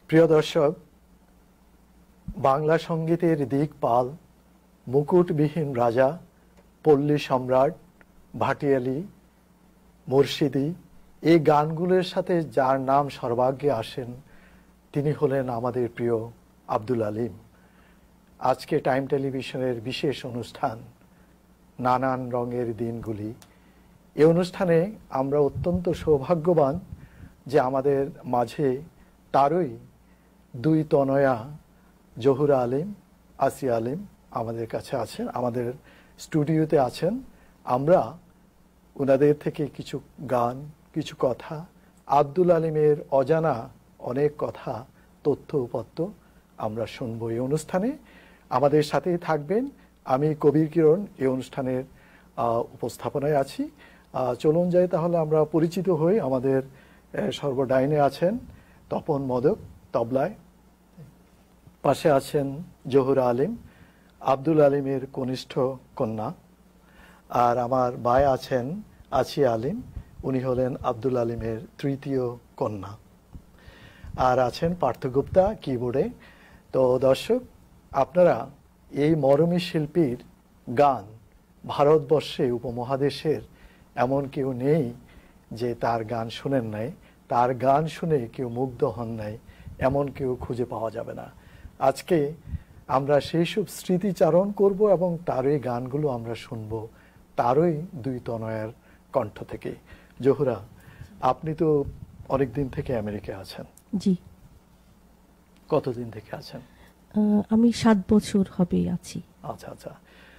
প্রিয় দর্শক, বাংলা সঙ্গীতের দিকপাল, মুকুটবিহীন রাজা, পল্লী সম্রাট, ভাটিয়ালি, মুর্শিদি, এই গানগুলোর সাথে যার নাম সর্বাগ্যে আসেন তিনি হলেন আমাদের প্রিয় আব্দুল আলিম। আজকে টাইম টেলিভিশনের বিশেষ অনুষ্ঠান নানান রঙের দিনগুলি। এই অনুষ্ঠানে আমরা অত্যন্ত সৌভাগ্যবান যে আমাদের মাঝে তারই দুই তনয়া জহুরা আলিম, আসিয়া আলিম আমাদের কাছে আছেন, আমাদের স্টুডিওতে আছেন। আমরা ওনাদের থেকে কিছু গান, কিছু কথা, আব্দুল আলিমের অজানা অনেক কথা, তথ্য উপত্য আমরা শুনবো এই অনুষ্ঠানে। আমাদের সাথেই থাকবেন। আমি কবির কিরণ এই অনুষ্ঠানের উপস্থাপনায় আছি। চলুন যাই তাহলে আমরা পরিচিত হই। আমাদের সর্বডাইনে আছেন তপন মদক তবলায়, পাশে আছেন জহুরা আলিম, আব্দুল আলিমের কনিষ্ঠ কন্যা। আর আমার ভাই আছেন আসিয়া আলিম, উনি হলেন আব্দুল আলিমের তৃতীয় কন্যা। আর আছেন পার্থ গুপ্তা কিবোর্ডে। তো দর্শক, আপনারা এই মরমী শিল্পীর গান ভারতবর্ষে, উপমহাদেশের এমন কেউ নেই যে তার গান শুনেন নাই, তার গান শুনে কেউ মুগ্ধ হন নাই, এমন কেউ খুঁজে পাওয়া যাবে না। আজকে আমরা সেই সব স্মৃতিচারণ করব এবং তারই গানগুলো আমরা শুনব, তারই দুই তনয়ার কণ্ঠ থেকে। জহুরা, আপনি তো অনেক দিন থেকে আমেরিকায় আছেন। জি। কতদিন থেকে আছেন? আমি 7 বছর হবে আছি। আচ্ছা আচ্ছা।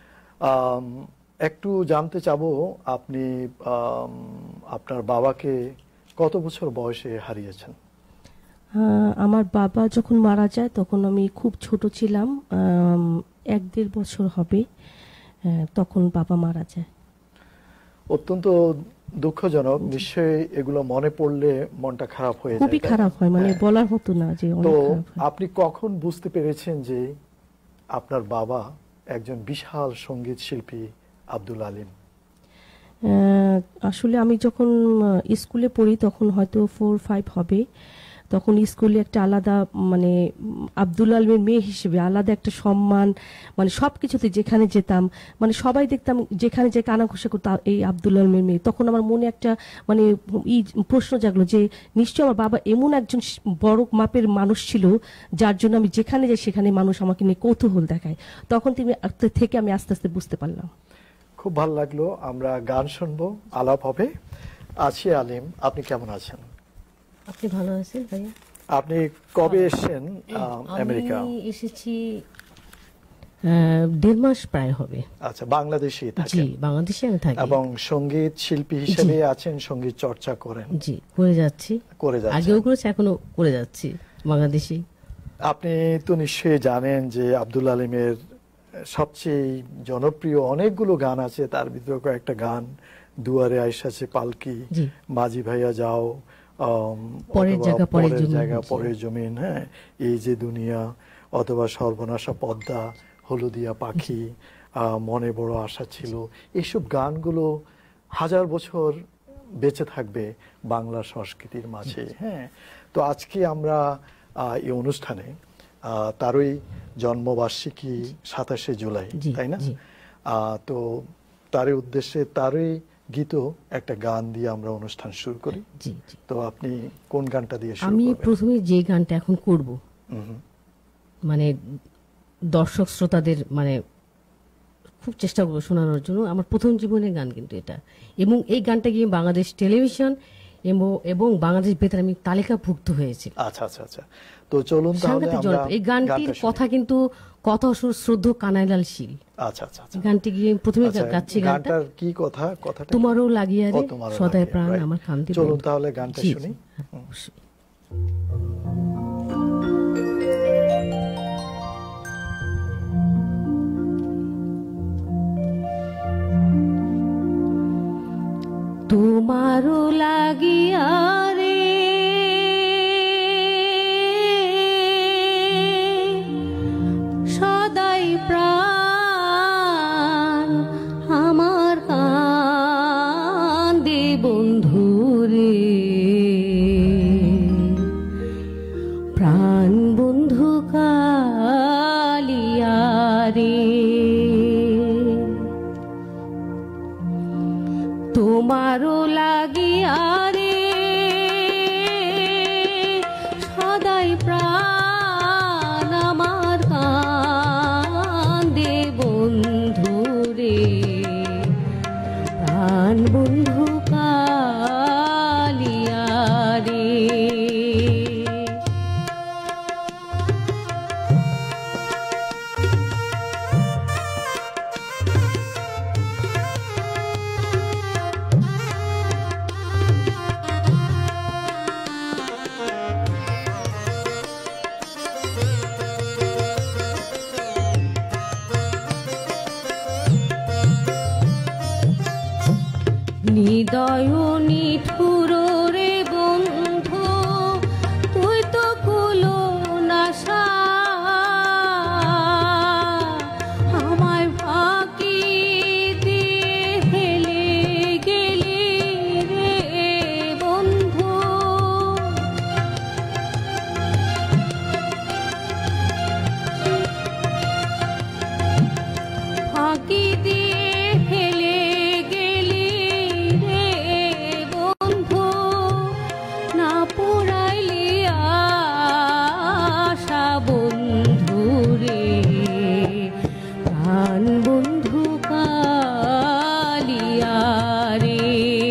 একটু জানতে চাবো, আপনি আপনার বাবাকে কত বছর বয়সে হারিয়েছেন? আমার বাবা যখন মারা যায় তখন আমি খুব ছোট ছিলাম, 1-1.5 বছর হবে, তখন বাবা মারা যায়। অত্যন্ত দুঃখজনক। নিশ্চয়ই এগুলো মনে পড়লে মনটা খারাপ হয়ে যায়। খুবই খারাপ হয়, মানে বলার মতো না যে তো অনেক খারাপ হয়। আপনি কখন বুঝতে পেরেছেন যে আপনার বাবা একজন বিশাল সঙ্গীত শিল্পী আব্দুল আলিম? আসলে আমি যখন স্কুলে পড়ি তখন হয়তো 4-5 হবে, তখন স্কুলে একটা আলাদা, মানে আব্দুল আলিমের মেয়ে হিসেবে আলাদা একটা সম্মান, মানে সবকিছুতে যেখানে যেতাম, মানে সবাই দেখতাম যেখানে যে কানাঘুষা করতো এই আব্দুল আলিমের মেয়ে। তখন আমার মনে একটা মানে প্রশ্ন জাগলো যে নিশ্চয় আমার বাবা এমন একজন বড় মাপের মানুষ ছিল যার জন্য আমি যেখানে যাই সেখানে মানুষ আমাকে নিয়ে কৌতূহল দেখায়। তখন থেকে আমি আস্তে আস্তে বুঝতে পারলাম। খুব ভালো লাগলো। আমরা গান শুনবো, আলাপ হবে। আসিয়া আলিম, আপনি কেমন আছেন? আপনি ভালো আছেন ভাইয়া? আপনি কবে এসেছেন আমেরিকা? আমি এসেছি 1.5 মাস প্রায় হবে। আচ্ছা, বাংলাদেশে থাকেন? জি, বাংলাদেশে আমি থাকি। এবং সঙ্গীত শিল্পী হিসেবে আছেন, সঙ্গীত চর্চা করেন? জি, করে যাচ্ছি। আগেও করেছি, এখনো করে যাচ্ছি বাংলাদেশে। আপনি তো নিশ্চয়ই জানেন যে আব্দুল আলিমের সবচেয়ে জনপ্রিয় অনেকগুলো গান আছে, তার ভিতরে কয়েকটা গান দুয়ারে আইসাছে পালকি, মাঝি ভাইয়া যাও, পরের জায়গা পরের জমিন, হ্যাঁ, এই যে দুনিয়া, অথবা সর্বনাশা পদ্মা, হলুদিয়া পাখি, মনে বড় আশা ছিল। এইসব গানগুলো হাজার বছর বেঁচে থাকবে বাংলা সংস্কৃতির মাঝে। হ্যাঁ, তো আজকে আমরা এই অনুষ্ঠানে তারই জন্মবার্ষিকী 27শে জুলাই, তাই না? তো তারই উদ্দেশ্যে তারই গীত একটা গান দিয়ে আমরা অনুষ্ঠান শুরু করি। তো আপনি কোন গানটা দিয়ে শুরু করবেন? আমি প্রথমে যে গানটা এখন করব, মানে দর্শক শ্রোতাদের মানে খুব চেষ্টা করবো শোনানোর জন্য, আমার প্রথম জীবনের গান কিন্তু এটা। এবং এই গানটা গিয়ে বাংলাদেশ টেলিভিশন এবং বাংলাদেশ বেতার আমি তালিকাভুক্ত হয়েছে। আচ্ছা আচ্ছা আচ্ছা। তো চলুন তাহলে আমরা এই গানটির কথা কিন্তু কথা শ্রদ্ধেয় কানাইলাল শীল। আচ্ছা আচ্ছা। গানটি গিয়ে প্রথমে গাচ্ছি। গানটার কি কথা? কথাটা তোমারও লাগিয়া রে সদায় প্রাণ আমার কান্দি। চলুন তাহলে গানটা শুনি। তোমারও লাগিয়া রে সদাই প্রাণ আমার কান্দে বন্ধু রে, প্রাণ বন্ধু কালিয়া রে, তোমারও লাগিয়া রে সদাই প্রাণ আমার কান্দে বন্ধু রে, প্রাণ বন্ধু কালিয়া রে। হৃদয় নিঠুর রে বন্ধু, তুই তো কুলো নাশা, আমায় ফাঁকি দিয়ে ফেলে গেলি রে বন্ধু। ফাঁকি দিয়ে ফেলে বন্ধু কালিয়া রে।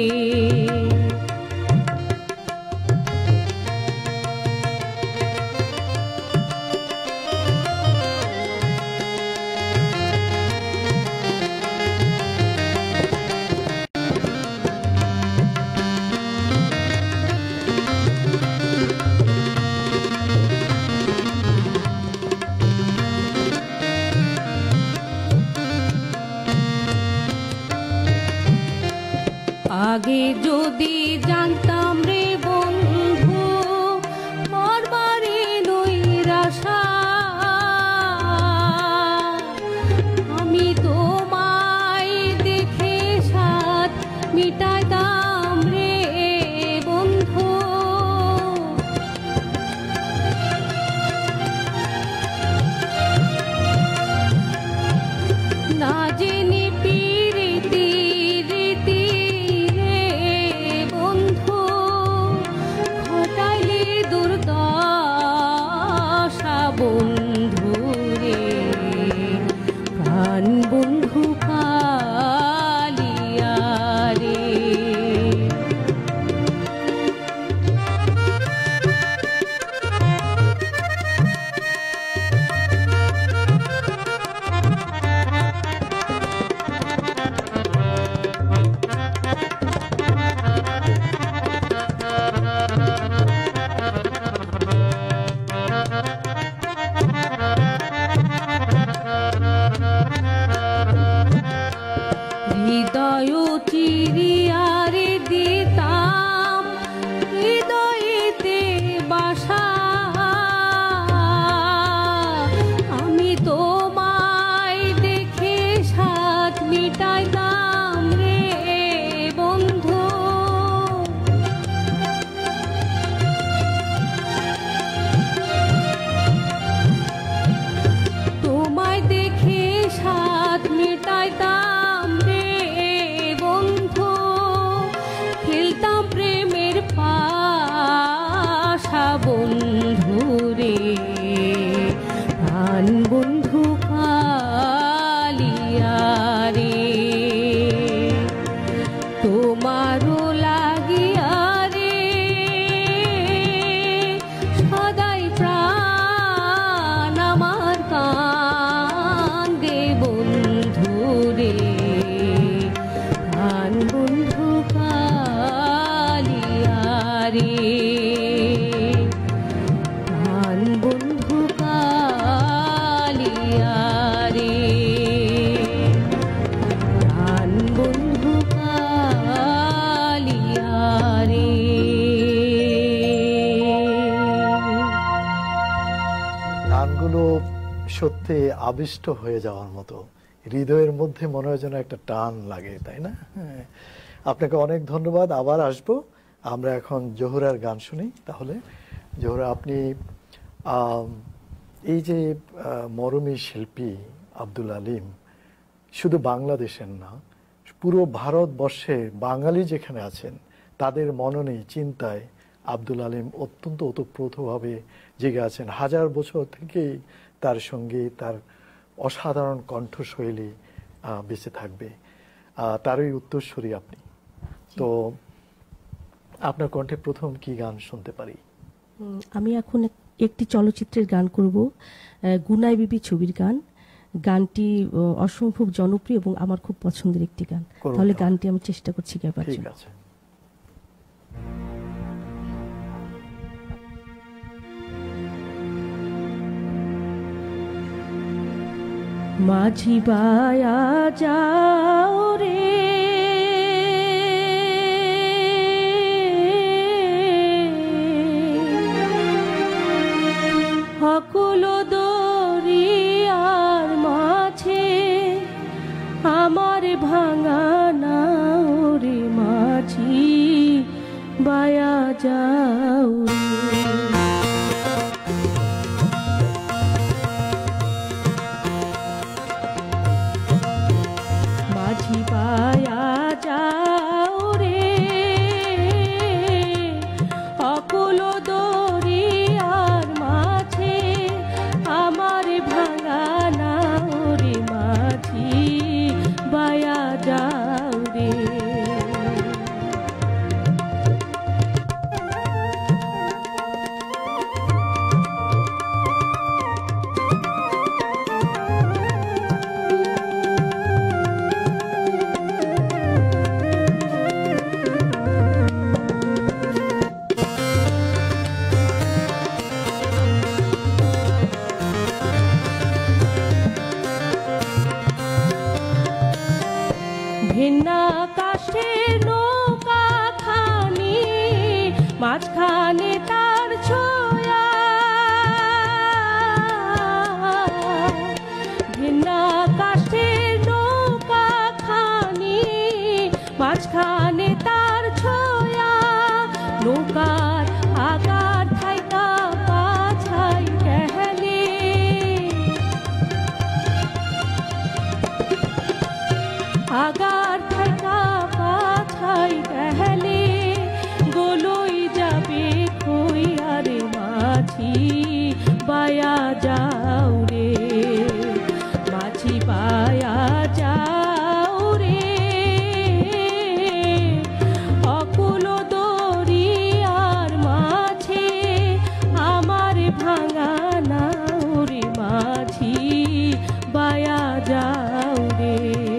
আগে যদি জানতাম রে বন্ধু মরবারে নৈরাশা, আমি তোমায় দেখে সাথ মিটাইতাম রে বন্ধু। না জেনে পিরিতি রীতি বন্ধু রে, প্রাণ বন্ধু কালিয়া রে। হৃদয় চিরিয়ারে দিতাম হৃদয়েতে বাসা, আমি তোমায় দেখে সাথ মিটাইতাম রে বন্ধু। তোমায় দেখে সাথ মিটাইতাম খেলতাম প্রেমের পাশা বন্ধু রে, প্রাণ বন্ধু কালিয়া রে। তোমারও লাগিয়া রে সদাই প্রাণ আমার কান্দে বন্ধু রে, প্রাণ বন্ধু কালিয়া রে, প্রাণ বন্ধু কালিয়া রে, প্রাণ বন্ধু কালিয়া রে। গানগুলো সত্যি আবিষ্ট হয়ে যাওয়ার মতো, হৃদয়ের মধ্যে মনে হয় যেন একটা টান লাগে, তাই না? হ্যাঁ, আপনাকে অনেক ধন্যবাদ। আবার আসবো। আমরা এখন জোহরার গান শুনি। তাহলে জোহরা, আপনি এই যে মরমী শিল্পী আব্দুল আলিম শুধু বাংলাদেশের না, পুরো ভারতবর্ষে বাঙালি যেখানে আছেন তাদের মননে চিন্তায় আব্দুল আলিম অত্যন্ত ওতপ্রোতভাবে জেগে আছেন। হাজার বছর থেকেই তার সঙ্গে তার অসাধারণ কণ্ঠশৈলী বেঁচে থাকবে। তারই উত্তরসূরি আপনি। তো আপনার কণ্ঠে প্রথম কি গান শুনতে পারি? আমি এখন একটি চলচ্চিত্রের গান করব, গুনাই বিবি ছবির গান। গানটি অসম্ভব জনপ্রিয় এবং আমার খুব পছন্দের একটি গান। তাহলে গানটি আমি চেষ্টা করছি গাইবার জন্য। ঠিক আছে। মাঝি বায়া যাও রে, অকুল দরিয়ার মাঝে আমার ভাঙা নাও রে, মাঝি বায়া যাও রে। মাঝি বায়া যাও রে, অকুল দরিয়ার মাঝে আমার ভাঙা নাও রে, মাঝি বায়া যাও রে। ভিন্না কাশে নৌকা খানি, মাঝখানে তার ছোয়া। ভিন্না কাশে নৌকা খানি, মাঝখানে তার ছোয়া। নৌকার আগার থাইকা পাছাই গেলে, আগার থাকা পাছাই গেলে, গোলই যাবে কই আরে, মাঝি বায়া যাও রে, মাঝি বায়া যাও রে। অকুল দরিয়ার মাঝে আমার ভাঙা নাও রে, মাঝি বায়া যাও রে।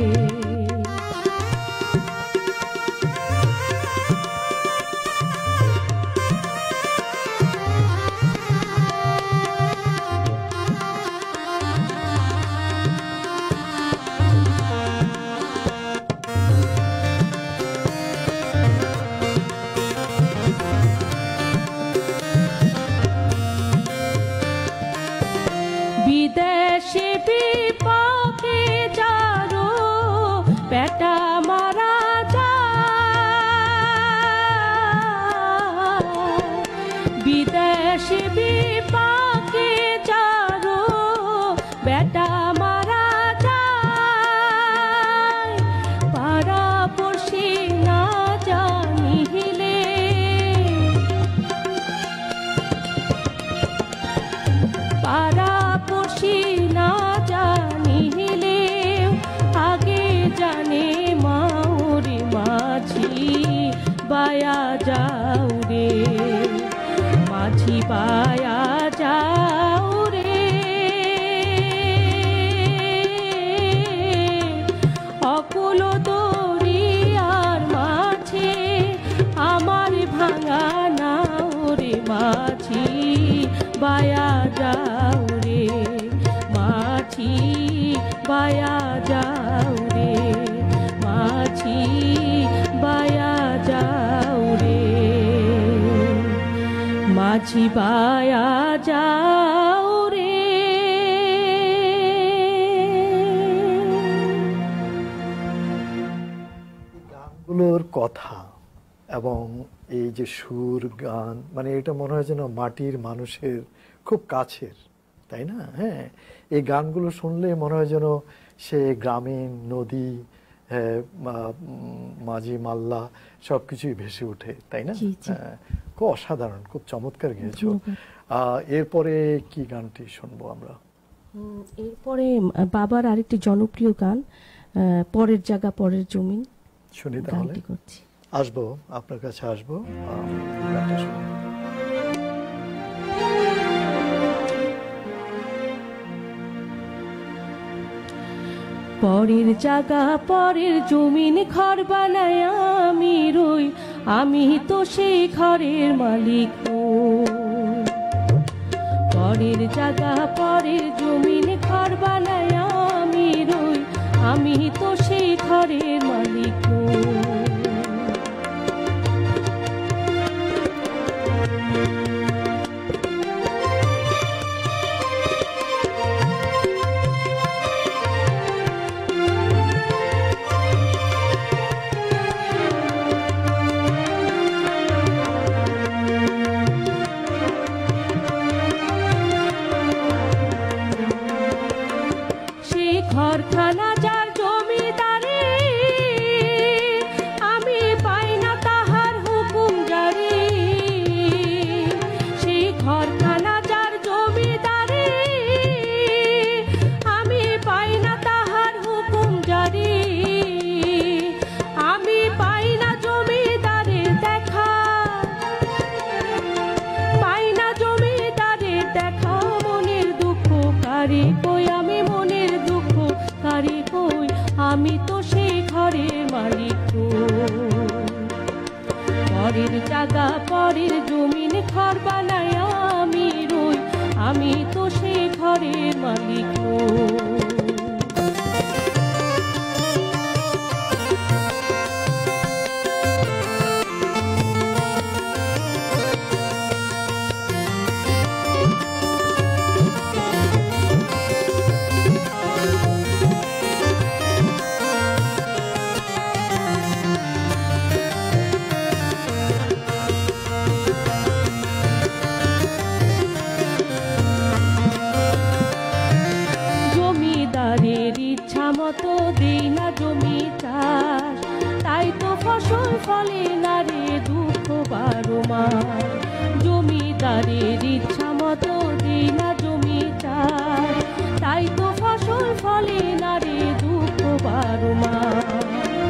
বিদেশে বিপাকে যারো পেটা মারা যায়, বিদেশে বিপাকে যারো বেটা মারা যায়। পাড়া পড়শি না জানিলে, পাড়া পড়শি না জানিলে, আগে জানে মাওরে, মাঝি বায়া যাও রে, মাঝি বায়া যাও রে। অকুল দরিয়ার মাঝে আমার ভাঙা নাও রে, মাঝি বায়া যাও রে, মাঝি বায়া যাও রে, মাঝি বায়া যাও রে, মাঝি বায়া যাও রে। গানগুলোর কথা এবং এই যে সুর গান, মানে এটা মনে হয় যেন মাটির মানুষের খুব কাছের, তাই না? হ্যাঁ, এই গানগুলো শুনলে মনে হয় যেন সে গ্রামীণ নদী, মাঝি মাল্লা সবকিছুই ভেসে ওঠে, তাই না? হ্যাঁ, খুব অসাধারণ, খুব চমৎকার গেয়েছো। এরপরে কি গানটি শুনবো আমরা? এরপরে বাবার আরেকটি জনপ্রিয় গান, পরের জায়গা পরের জমিন, শুনি তাহলে। করছি, আসবো আপনার কাছে, আসবো গানটা শুনি। পরের জায়গা পরের জমিন ঘর বানায় আমি রই, আমি তো সেই ঘরের মালিক নই। পরের জায়গা পরের জমিন ঘর বানায় আমি রই, আমি তো সেই ঘরের মালিক নই। ঘরখানা যার জমিদারি, আমি পাই না তাহার হুকুম জারি। সেই ঘরখানা যার জমিদারি, আমি পাই না তাহার হুকুম জারি। আমি পাই না জমিদারের দেখা, পাই না জমিদারের দেখা। মনের দুঃখ কারি কই, আমি মনের দুঃখ কারি কই, আমি তো সেই ঘরের মালিক নই। পরের জায়গা পরের জমিন ঘর বানায় আমি রই, আমি তো সেই ঘরের মালিক নই। মতো দেই না জমি চাষ, তাই তো ফসল ফলে না রে দুঃখ 12 মাস। জমিদারের ইচ্ছা মতো দেই না জমি চাষ, তাই তো ফসল ফলে না রে দুঃখ 12 মাস।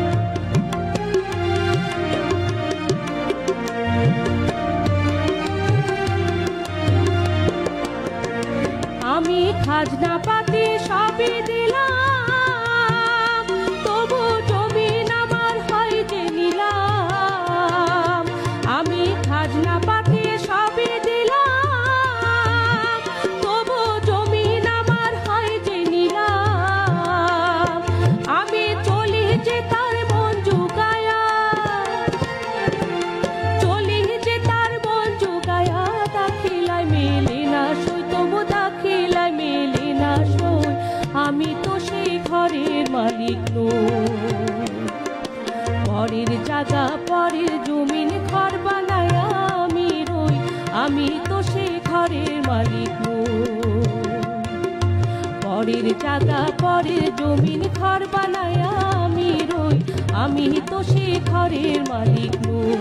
আমি খাজনা পাতি সবই দিলাম, তবু জমিন আমার হয় যে নিলাম। আমি খাজনা পাতি সবই দিলাম, তবু জমিন আমার হয় যে নিলাম। আমি চলি যে তার মন জুগায়া, চলি যে তার মন জুগায়া। দাখিলায় মেলে না সই, তবু দাখিলায় মেলে না সই, আমি তো সেই ঘরের মালিক নই। পরের জায়গা পরের জমিন ঘর বানায় আমি রই, আমি তো সেই ঘরের মালিক নই। পরের জায়গা পরের জমিন ঘর বানায় আমি রই, আমি তো সেই ঘরের মালিক নই।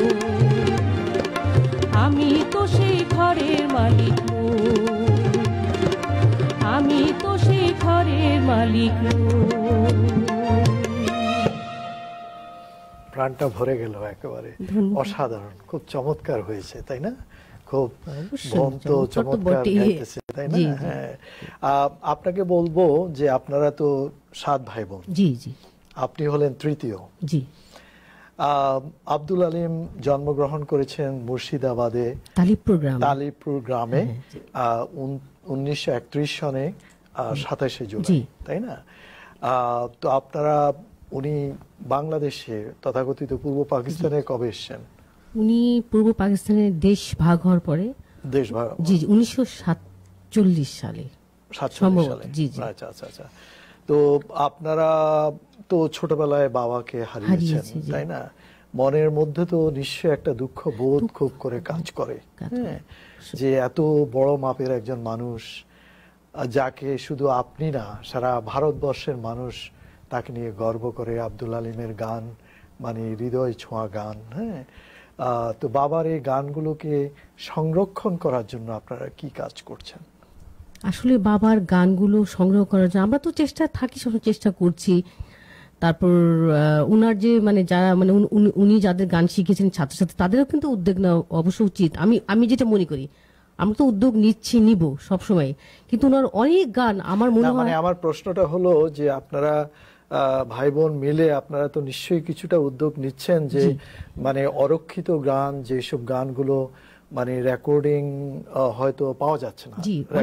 আমি তো সেই ঘরের মালিক নই, আমি তো সেই ঘরের মালিক নই। প্রাণটা ভরে গেল একেবারে, অসাধারণ, খুব চমৎকার হয়েছে, তাই না? খুব বন্ত চমৎকার গাইতেছে, তাই না? হ্যাঁ, আপনাকে বলবো যে আপনারা তো 7 ভাই বোন। জি জি। আপনি হলেন তৃতীয়। জি। আব্দুল আলিম জন্মগ্রহণ করেছেন মুর্শিদাবাদে তালিবপুর গ্রামে 1931 সনে 27শে জুলাই, তাই না? তো আপনারা, উনি বাংলাদেশে তথাকথিত পূর্ব পাকিস্তানে কবে এসেছেন? উনি পূর্ব পাকিস্তানের দেশ ভাগ হওয়ার পরে, দেশ ভাগ, জি 1947 সালে। 47 সালে, জি জি। আচ্ছা আচ্ছা আচ্ছা। তো আপনারা তো ছোটবেলায় বাবাকে হারিয়েছেন, তাই না? মনের মধ্যে তো নিশ্চয়ই একটা দুঃখ বোধ খুব করে কাজ করে, হ্যাঁ, যে এত বড় মাপের একজন মানুষ, যাকে শুধু আপনি না সারা ভারতবর্ষের মানুষ তাকে নিয়ে গর্ব করে। আব্দুল আলিমের গান মানে হৃদয় ছোঁয়া গান, হ্যাঁ। তো বাবার এই গানগুলোকে সংরক্ষণ করার জন্য আপনারা কি কাজ করছেন? আসলে বাবার গানগুলো সংগ্রহ করার জন্য আমরা তো সবসময় চেষ্টা করছি। তারপর উনার যে মানে যারা মানে উনি যাদের গান শিখেছেন ছাত্রছাত্রী, তাদেরও কিন্তু উদ্যোগ নেওয়া অবশ্য উচিত। আমি যেটা মনে করি, আমরা তো উদ্যোগ নিব সবসময়, কিন্তু ওনার অনেক গান আমার মনে হয়। মানে আমার প্রশ্নটা হলো যে আপনারা ভাই বোন মিলে আপনারা তো নিশ্চয়ই কিছুটা উদ্যোগ নিচ্ছেন যে মানে অরক্ষিত গান, যেসব গানগুলো মানে রেকর্ডিং হয়তো পাওয়া যাচ্ছে না,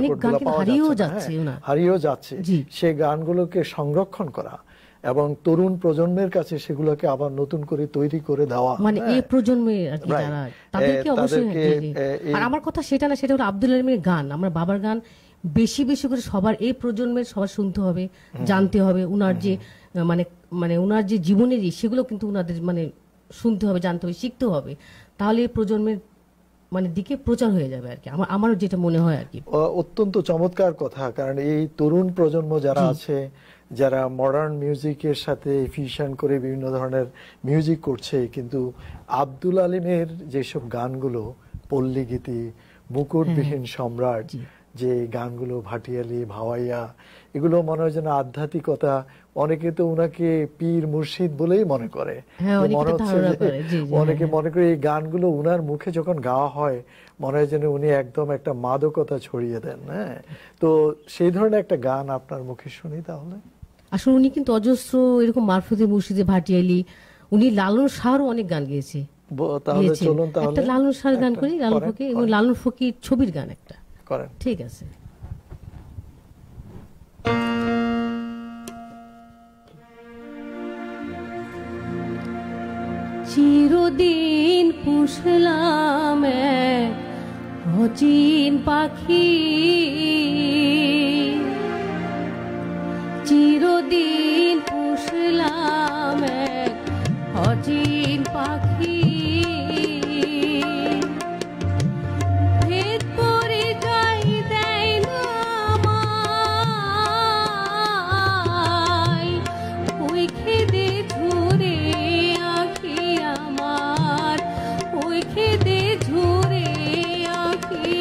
হারিয়েও যাচ্ছে, সেই গানগুলোকে সংরক্ষণ করা এবং তরুণ প্রজন্মের কাছে সেগুলোকে আবার নতুন করে তৈরি করে দেওয়া, মানে এই প্রজন্মে আর কি যারা তাদেরকে অবশ্যই। আর আমার কথা সেটা না, সেটা হলো আব্দুল আলিমের গান, আমার বাবার গান বেশি বেশি করে সবার, এই প্রজন্মের সবার শুনতে হবে, জানতে হবে। উনার যে মানে উনার যে জীবনেরই সেগুলো কিন্তু উনাদের মানে শুনতে হবে, জানতে হবে, শিখতে হবে, তাহলে এই প্রজন্মের মানে দিকে প্রচার হয়ে যাবে আর কি। আমারও যেটা মনে হয় আর কি। অত্যন্ত চমৎকার কথা, কারণ এই তরুণ প্রজন্ম যারা আছে, যারা মডার্ন মিউজিকের সাথে ফিউশন করে বিভিন্ন ধরনের মিউজিক করছে, কিন্তু আব্দুল আলিমের যেসব গানগুলো, পল্লীগীতি, মুকুটবিহীন সম্রাট, যে গানগুলো, ভাটিয়ালি, ভাওয়াইয়া, এগুলো মনে হয় যেন আধ্যাত্মিকতা। অনেকে তো উনাকে পীর মুর্শিদ বলেই মনে করে, মনে হচ্ছে অনেকে মনে করে এই গানগুলো উনার মুখে যখন গাওয়া হয় মনে হয় যেন উনি একদম একটা মাদকতা ছড়িয়ে দেন। হ্যাঁ, তো সেই ধরনের একটা গান আপনার মুখে শুনি তাহলে। আসলে উনি কিন্তু অজস্র এরকম মারফতে মুর্শিদে, ভাটিয়ালি, উনি লালন শাহরও অনেক গান গেয়েছে। তাহলে চলুন তাহলে লালন শাহর গান করি, লালন ফকির এবং লালন ফকির ছবির গান একটা করেন। ঠিক আছে। চিরদিন পুষলাম এক অচিন পাখি, চিরদিন পুষলাম এক অচিন পাখি, ভেদ পরিচয় দেয় না আমায়, ওই খেদে ঝরে আঁখি আমার, ওই খেদে ঝরে আঁখি,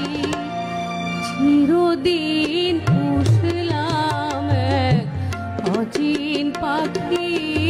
চিরদিন পুষলাম এক অচিন পাখি।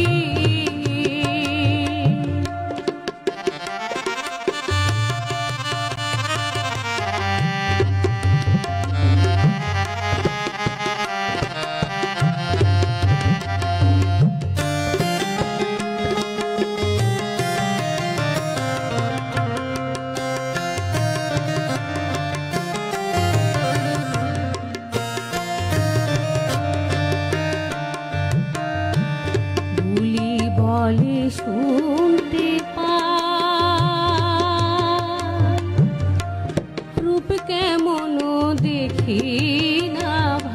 বলে শুনতে পাই, রূপ কেমন দেখি না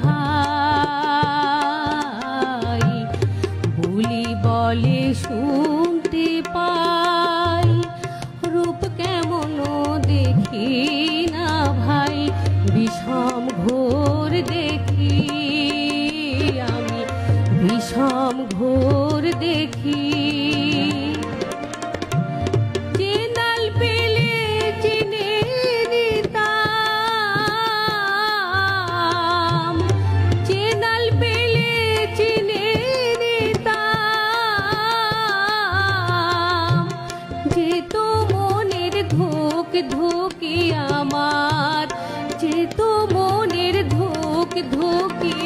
ভাই, বুলি বলে শুনতে পাই, রূপ কেমন দেখি না ভাই, বিষম ঘোর দেখি আমি, বিষম ঘোর দেখি, চেনাল পেলে চিনে নিতাম, চেনাল পেলে চিনে নিতাম, যেত মনের ধোক ধোকি আমার, যেত মনের ধোক ধোকি,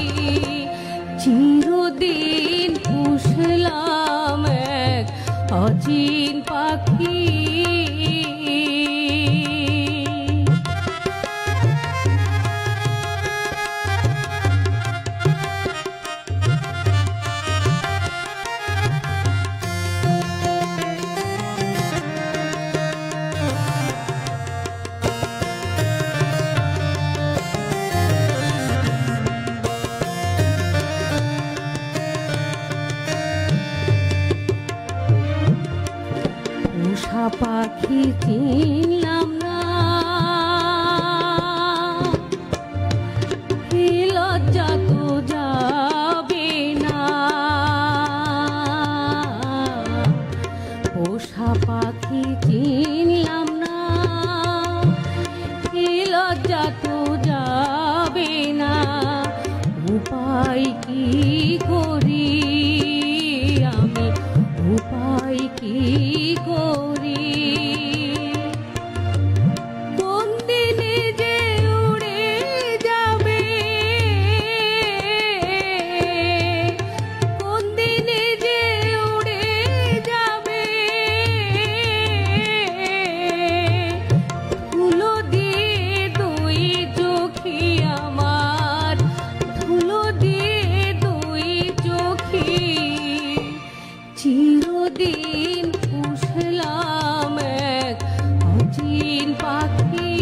চিরদিন পুষলাম এক অচিন পাখি। লজ্জা তো যাবে না, উপায় কি করি আমি, উপায় কি করি। কোন দিনে যে উড়ে যাবে, কোন দিনে যে উড়ে যাবে, ধুলো দিয়ে দুই চোখি আমার, ধুলো দিয়ে দুই চোখি। চিরদিন পুষলাম এক অচিন পাখি,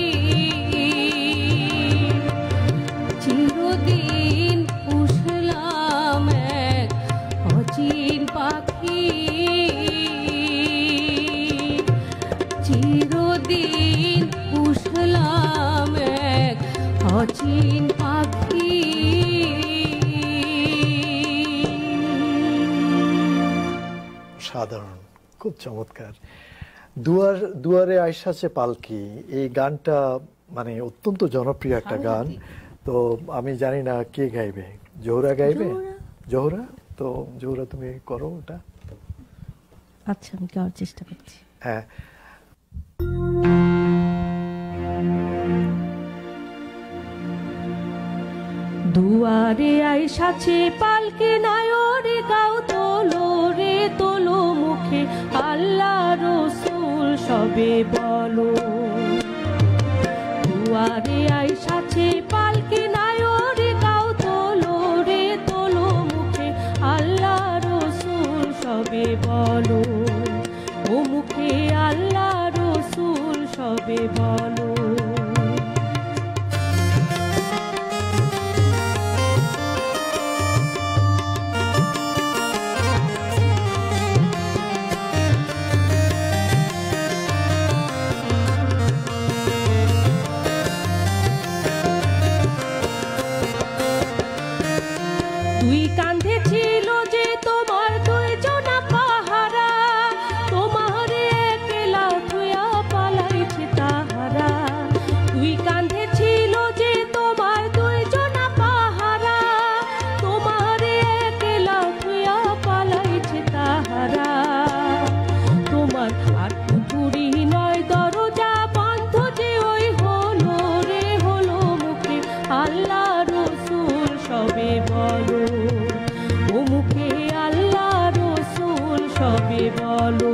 চিরদিন পুষলাম এক অচিন পাখি, চিরদিন পুষলাম এক অচিন পাখি। সাধারণ, খুব চমৎকার। দুয়ারে আইসাছে পালকি, এই গানটা মানে অত্যন্ত জনপ্রিয় একটা গান। তো আমি জানি না কে গাইবে, জোহরা গাইবে? জোহরা, তো জোহরা তুমি করো ওটা। আচ্ছা, আমি গাওয়ার চেষ্টা করছি। হ্যাঁ, দুয়ারে আইসাছে পালকি নায়রে গাও তোলো রে তোলো, মুখে আল্লাহ রসুল সবে বলো। দুয়ারে আইসাছে পালকি নায়রে গাও তোলো রে তোলো, মুখে আল্লাহ রসুল সবে বলো, ও মুখে আল্লাহ রসুল সবে বলো। দুই কাঁধে ছিল যে তোমার দুইজনা পাহারা, তোমার একলা থুয়া পালাইছে তাহারা। দুই কাঁধে ছিল যে তোমার দুইজনা পাহারা, তোমার একলা থুয়া পালাইছে তাহারা। তোমার আর পুকুরি নয় দরজা বন্ধ যে ওই হলো রে হলো, মুখে আল্লাহ রসুল সবে বলো, ও মুখে আল্লাহ রসুল সবে বলো।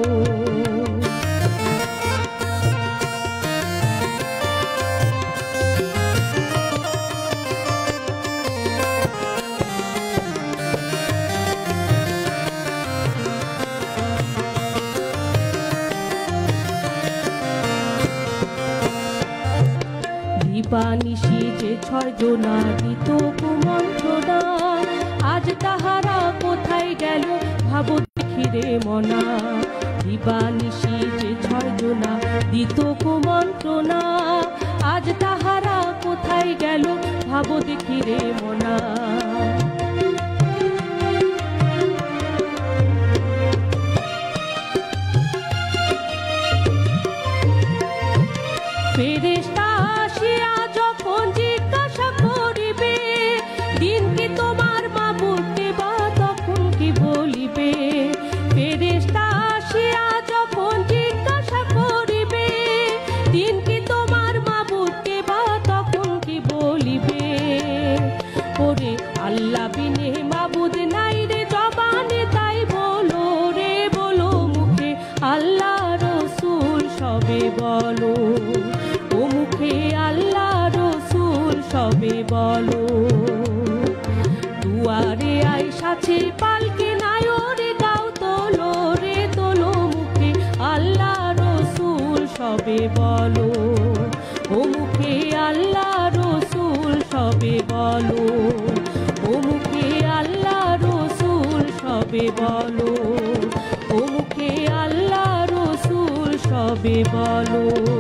দিবানিশি যে ছয় জনা দিত কুমন্ত্রণা, আজ তাহারা কোথায় গেল ভাবো দেখি রে মনা। দিবানিশি যে ছয় জনা দিত কুমন্ত্রণা, আজ তাহারা কোথায় গেল ভাবো দেখি রে মনা। ফেরেশতা আসিয়া যখন জিজ্ঞাসা করিবে, দিন কি তোমার মাবুদকে বা তখন কি বলিবে। ফেরেশতা আসিয়া যখন জিজ্ঞাসা করিবে, দিন কি তোমার মাবুদকে বা তখন কি বলিবে। ওরে আল্লাহ বিনে মাবুদ নাই রে জবানে, তাই বলো রে বলো, মুখে আল্লাহ রসুল সবে বলো, ও মুখে আল্লাহ রসুল সবে বলো। দুয়ারে আইসাছে পালকি নায়রে গাও তোলো রে তোলো, মুখে আল্লাহ রসুল সবে বলো, ও মুখে আল্লাহ রসুল সবে বলো, ও মুখে আল্লাহ রসুল সবে বলো, ও মুখে আল্লাহ রসুল সবে বলো।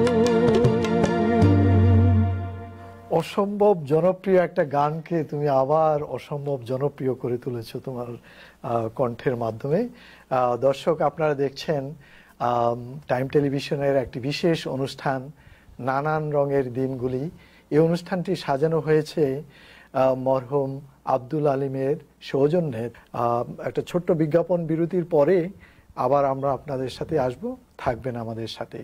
অসম্ভব জনপ্রিয় একটা গানকে তুমি আবার অসম্ভব জনপ্রিয় করে তুলেছো তোমার কণ্ঠের মাধ্যমে। দর্শক, আপনারা দেখছেন টাইম টেলিভিশনের একটি বিশেষ অনুষ্ঠান নানান রঙের দিনগুলি। এই অনুষ্ঠানটি সাজানো হয়েছে মরহুম আব্দুল আলিমের সৌজন্যে। একটা ছোট্ট বিজ্ঞাপন বিরতির পরে আবার আমরা আপনাদের সাথে আসব, থাকবেন আমাদের সাথে।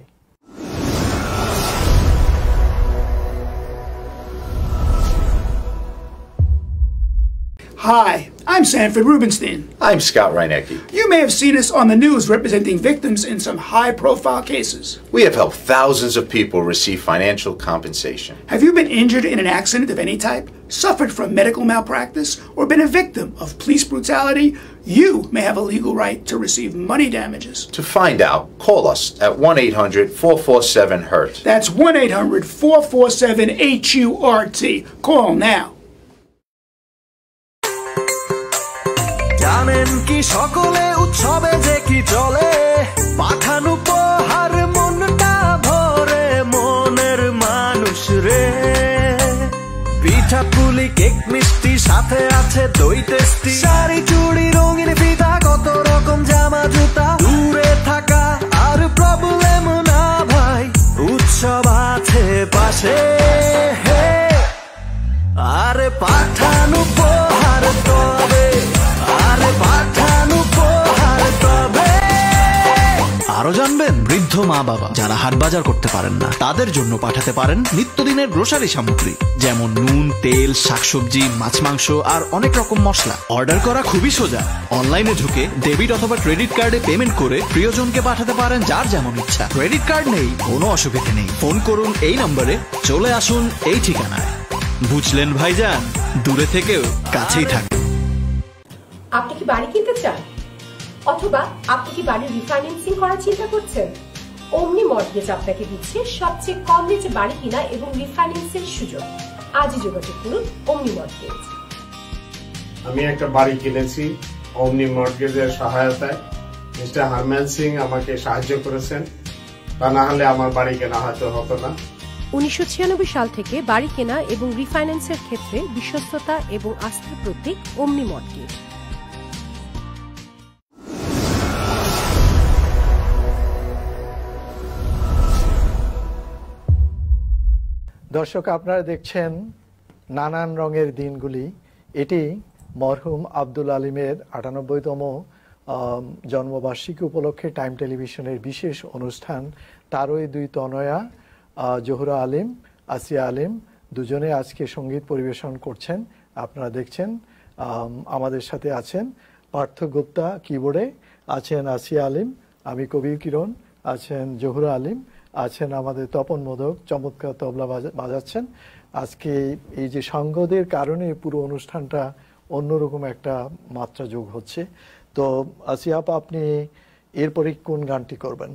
Hi, I'm Sanford Rubenstein. I'm Scott Reinecke. You may have seen us on the news representing victims in some high-profile cases. We have helped thousands of people receive financial compensation. Have you been injured in an accident of any type, suffered from medical malpractice, or been a victim of police brutality? You may have a legal right to receive money damages. To find out, call us at 1-800-447-HURT. That's 1-800-447-HURT. Call now. জানেন কি সকলে উৎসবে যে কি চলে, পাঠান উপহার মনটা ভরে মনের মানুষ রে। পিঠা পুলি কেক মিষ্টি সাথে আছে দই টেস্টি, শাড়ি চুড়ি রঙিন ফিতা কত রকম জামা জুতা। দূরে থাকা আর প্রবলেম না ভাই, উৎসব আছে পাশে। আরে পাঠান উপহার তবে, আরে পাঠান উপহার তবে। আরো জানবেন, বৃদ্ধ মা বাবা যারা হাট বাজার করতে পারেন না তাদের জন্য পাঠাতে পারেন নিত্যদিনের গ্রোসারি সামগ্রী, যেমন নুন, তেল, শাকসবজি, মাছ, মাংস আর অনেক রকম মশলা। অর্ডার করা খুবই সোজা। অনলাইনে ঢুকে ডেবিট অথবা ক্রেডিট কার্ডে পেমেন্ট করে প্রিয়জনকে পাঠাতে পারেন যার যেমন ইচ্ছা। ক্রেডিট কার্ড নেই, কোনো অসুবিধা নেই, ফোন করুন এই নম্বরে, চলে আসুন এই ঠিকানায়। বুঝলেন ভাইজান, দূরে থেকেও কাছেই থাকুন। আপনি কি বাড়ি কিনতে চান, অথবা আপনি কি বাড়ির রিফাইন্যান্সিং করার চিন্তা করছেন? অমনি মর্টগেজ আপনাকে দিচ্ছে সবচেয়ে কম রেটে বাড়ি কিনা এবং রিফাইন্যান্সের সুযোগ। আজই যোগাযোগ করুন অমনি মর্টগেজ। আমি একটা বাড়ি কিনেছি অমনি মর্টগেজের সহায়তায়। মিস্টার হারম্যান সিং আমাকে সাহায্য করেছেন, তা না হলে আমার বাড়ি কেনা হয়তো হতো না। 1996 সাল থেকে বাড়ি কেনা এবং রিফাইন্যান্সের ক্ষেত্রে বিশ্বস্ততা এবং আস্থার প্রতীক অমনি মর্টগেজ। দর্শক, আপনারা দেখছেন নানান রঙের দিনগুলি। এটি মরহুম আব্দুল আলিমের 98তম জন্মবার্ষিকী উপলক্ষে টাইম টেলিভিশনের বিশেষ অনুষ্ঠান। তারই দুই তনয়া জোহরা আলিম, আসিয়া আলিম দুজনে আজকে সঙ্গীত পরিবেশন করছেন। আপনারা দেখছেন আমাদের সাথে আছেন পার্থ গুপ্তা কিবোর্ডে, আছেন আসিয়া আলিম, আমি কবির কিরণ, আছেন জোহরা আলিম, আছেন আমাদের তপন মোদক, চমৎকার তবলা বাজাচ্ছেন। আজকে এই যে সঙ্গদের কারণে পুরো অনুষ্ঠানটা অন্যরকম একটা মাত্রা যোগ হচ্ছে। তো আসিয়া আপা, আপনি এরপরে কোন গানটি করবেন?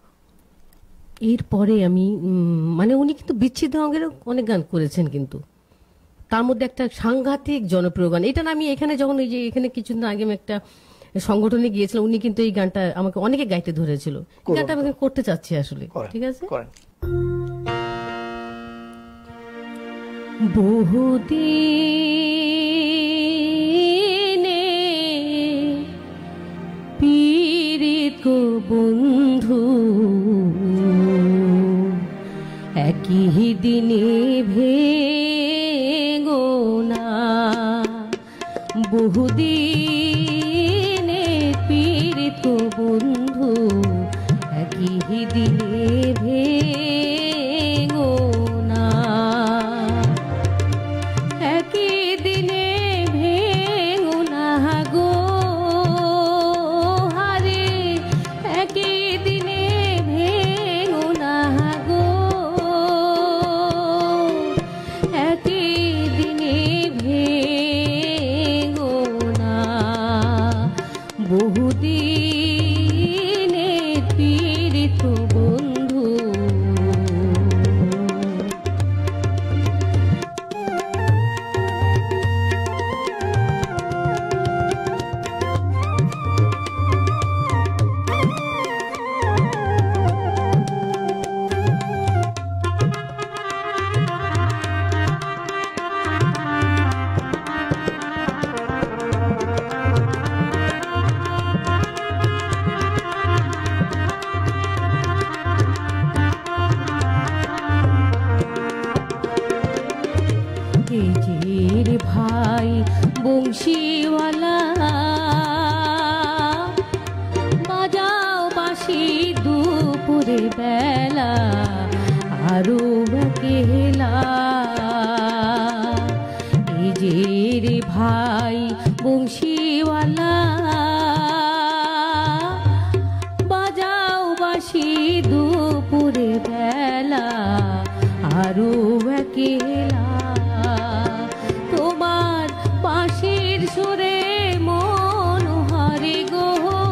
এরপরে আমি মানে উনি কিন্তু বিচ্ছিন্ন অঙ্গেরও অনেক গান করেছেন, কিন্তু তার মধ্যে একটা সাংঘাতিক জনপ্রিয় গান, এটা না আমি এখানে যখন এই যে এখানে কিছুদিন আগে আমি একটা সংগঠনে গিয়েছিলাম, উনি কিন্তু এই গানটা আমাকে অনেকে গাইতে ধরেছিল। এই গানটা আমি করতে চাচ্ছি আসলে। ঠিক আছে, বহুদিনে পীড়িত বন্ধু একই দিনে ভেঙো না, বহুদিনে পীড়িত বন্ধু একই দিনে ভেঙো না, একই দিনে ভেঙো না গো হারে, একই দিনে ভেঙো না গো, একই দিনে ভেঙো না, বহুদিনে পীড়িত বন্ধু এই যে রে ভাই বংশীওয়ালা, বাজাও বাঁশি দুপুরে বেলা, আরো বেলা। এই যে রে ভাই বংশীওয়ালা, বাজাও বাঁশি দুপুরে বেলা, আরো একেলা। তোমার বাঁশির সুরে মন হারে গো,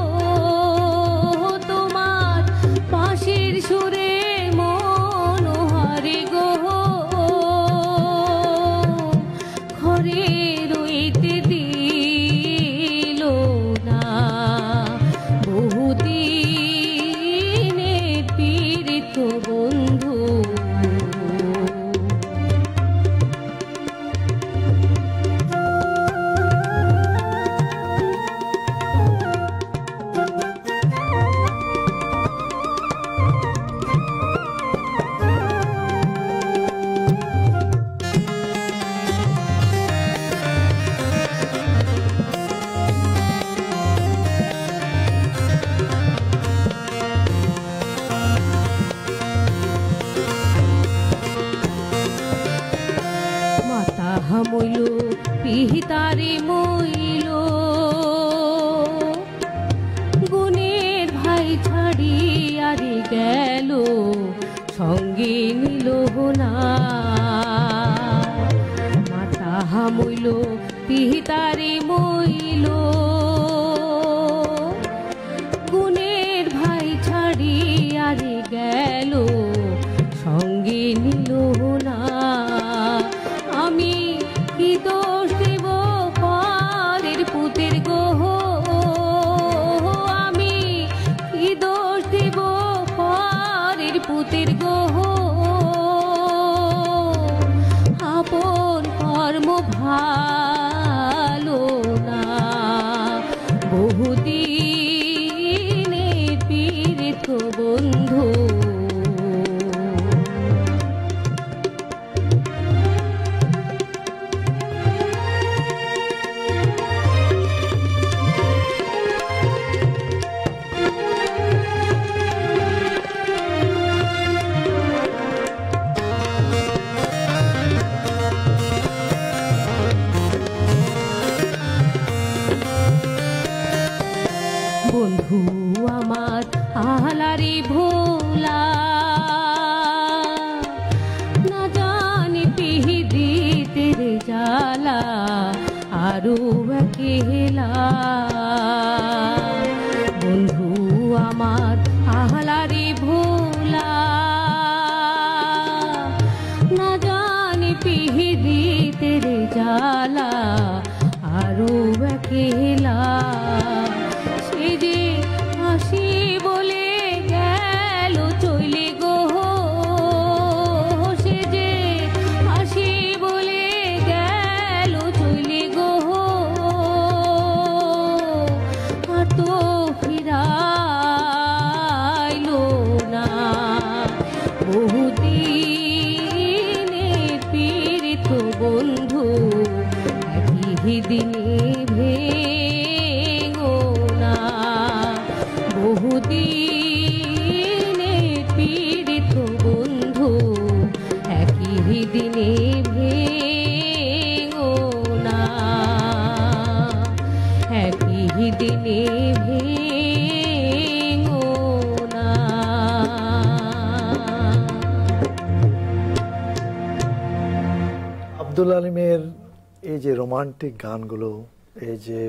তোমার বাঁশির সুরে মন হারে গো। ঘরে রইতে দিল না বহুদিনের পীড়িত বন্ধু। মইল পিহিতারে মইল, গুণের ভাই ছাড়িয়ারে গেল, সঙ্গে নিল না। মাতা মইল পিহিতারে মইল, গুণের ভাই ছাড়িয়ারে গেল, সঙ্গে নিল না। আমি কি দোষ দেব পরের পুতের গো, আমি কি দোষ দেব পরের পুতের গো। আপন কর্ম ভালো না, বহুদিনের পীড়িত বন্ধু। বন্ধু আমার আহলারি ভোলা, না জানি পিহি দিতে রে জ্বালা, আরো একেলা। বন্ধু আমার আহলারি ভোলা, না জানি পিহি দিতে রে জ্বালা, আরো একেলা। সে যে হাসি বলে গেল চলে গো, সে যে হাসি বলে গেল চলে গো। আর তো ফিরাইলো না, বহুদিনের পীড়িত বন্ধু। একই দিনে ভেঙো না, বহুদিনের পীড়িত বন্ধু। একই দিনে ভেঙো না, একই দিনে ভেঙো না। আব্দুল আলিমের এই যে রোমান্টিক গানগুলো, এই যে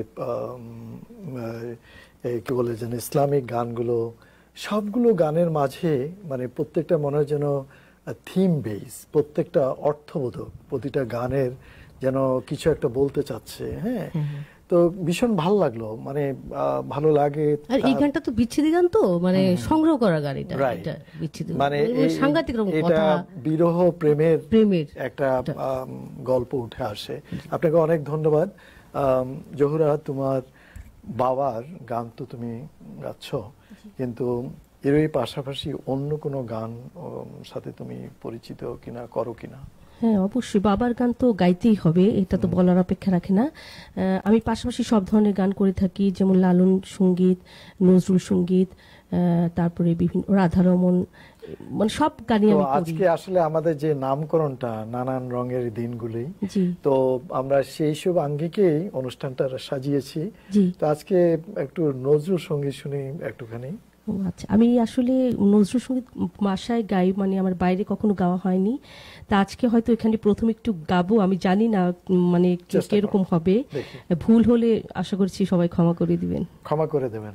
কি বলে যেন ইসলামিক গানগুলো, সবগুলো গানের মাঝে মানে প্রত্যেকটা মনে হয় যেন থিম বেস, প্রত্যেকটা অর্থবোধক, প্রতিটা গানের যেন কিছু একটা বলতে চাচ্ছে। হ্যাঁ, তো ভীষণ ভালো লাগলো, মানে ভালো লাগে। আর এই গানটা তো বিচ্ছেদি গান, তো মানে সংগ্রহ করা গান, এটা বিচ্ছেদি মানে সাংঘাতিক রকম কথা, বিরহ প্রেমের একটা গল্প উঠে আসে। আপনাকে অনেক ধন্যবাদ। জহুরা, তোমার বাবার গান তো তুমি গাচ্ছ, কিন্তু এরই পাশাপাশি অন্য কোনো গান সাথে তুমি পরিচিত কিনা, করো কিনা? হ্যাঁ, অবশ্যই বাবার গান তো গাইতেই হবে, এটা তো বলার অপেক্ষা রাখে না। আমি পাশাপাশি সব ধরনের গান করে থাকি, যেমন লালন সঙ্গীত, নজরুল সঙ্গীত, তারপরে বিভিন্ন রাধারমন, মানে সব গানই তো আমি করি। আজকে আসলে আমাদের যে নামকরণটা নানান রঙের দিনগুলি, জি তো আমরা সেই সব আঙ্গিকেই অনুষ্ঠানটা সাজিয়েছি। জি। তো আজকে একটু নজরুল সঙ্গীত শুনি একটুখানি। ও আচ্ছা, আমি আসলে নজরুল সঙ্গীত বাসায় গাই, মানে আমার বাইরে কখনো গাওয়া হয়নি। তা আজকে হয়তো এখানে প্রথম একটু গাবো, আমি জানি না মানে চেষ্টা করো। কিরকম হবে। দেখি। ভুল হলে আশা করছি সবাই ক্ষমা করে দিবেন। ক্ষমা করে দেবেন।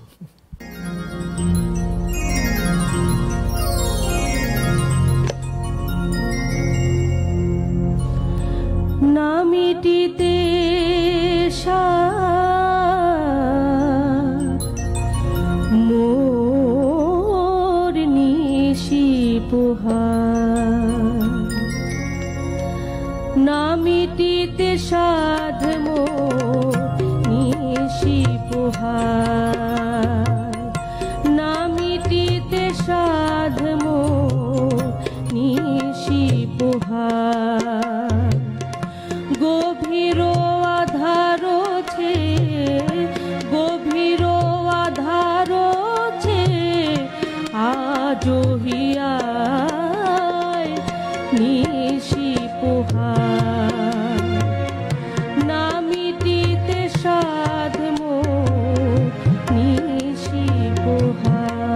না মিটিতে মোর নিশি পোহার, না মিটিতে সাধ মোর নিশি পোহার, না মিটিতে সাধ মোর নিশি পোহার, গভীর আধার ছে, গভীর আধার ছে আজহিয়ায় নিশি পোহার, না মিটিতে সাধ মোর নিশি পোহার।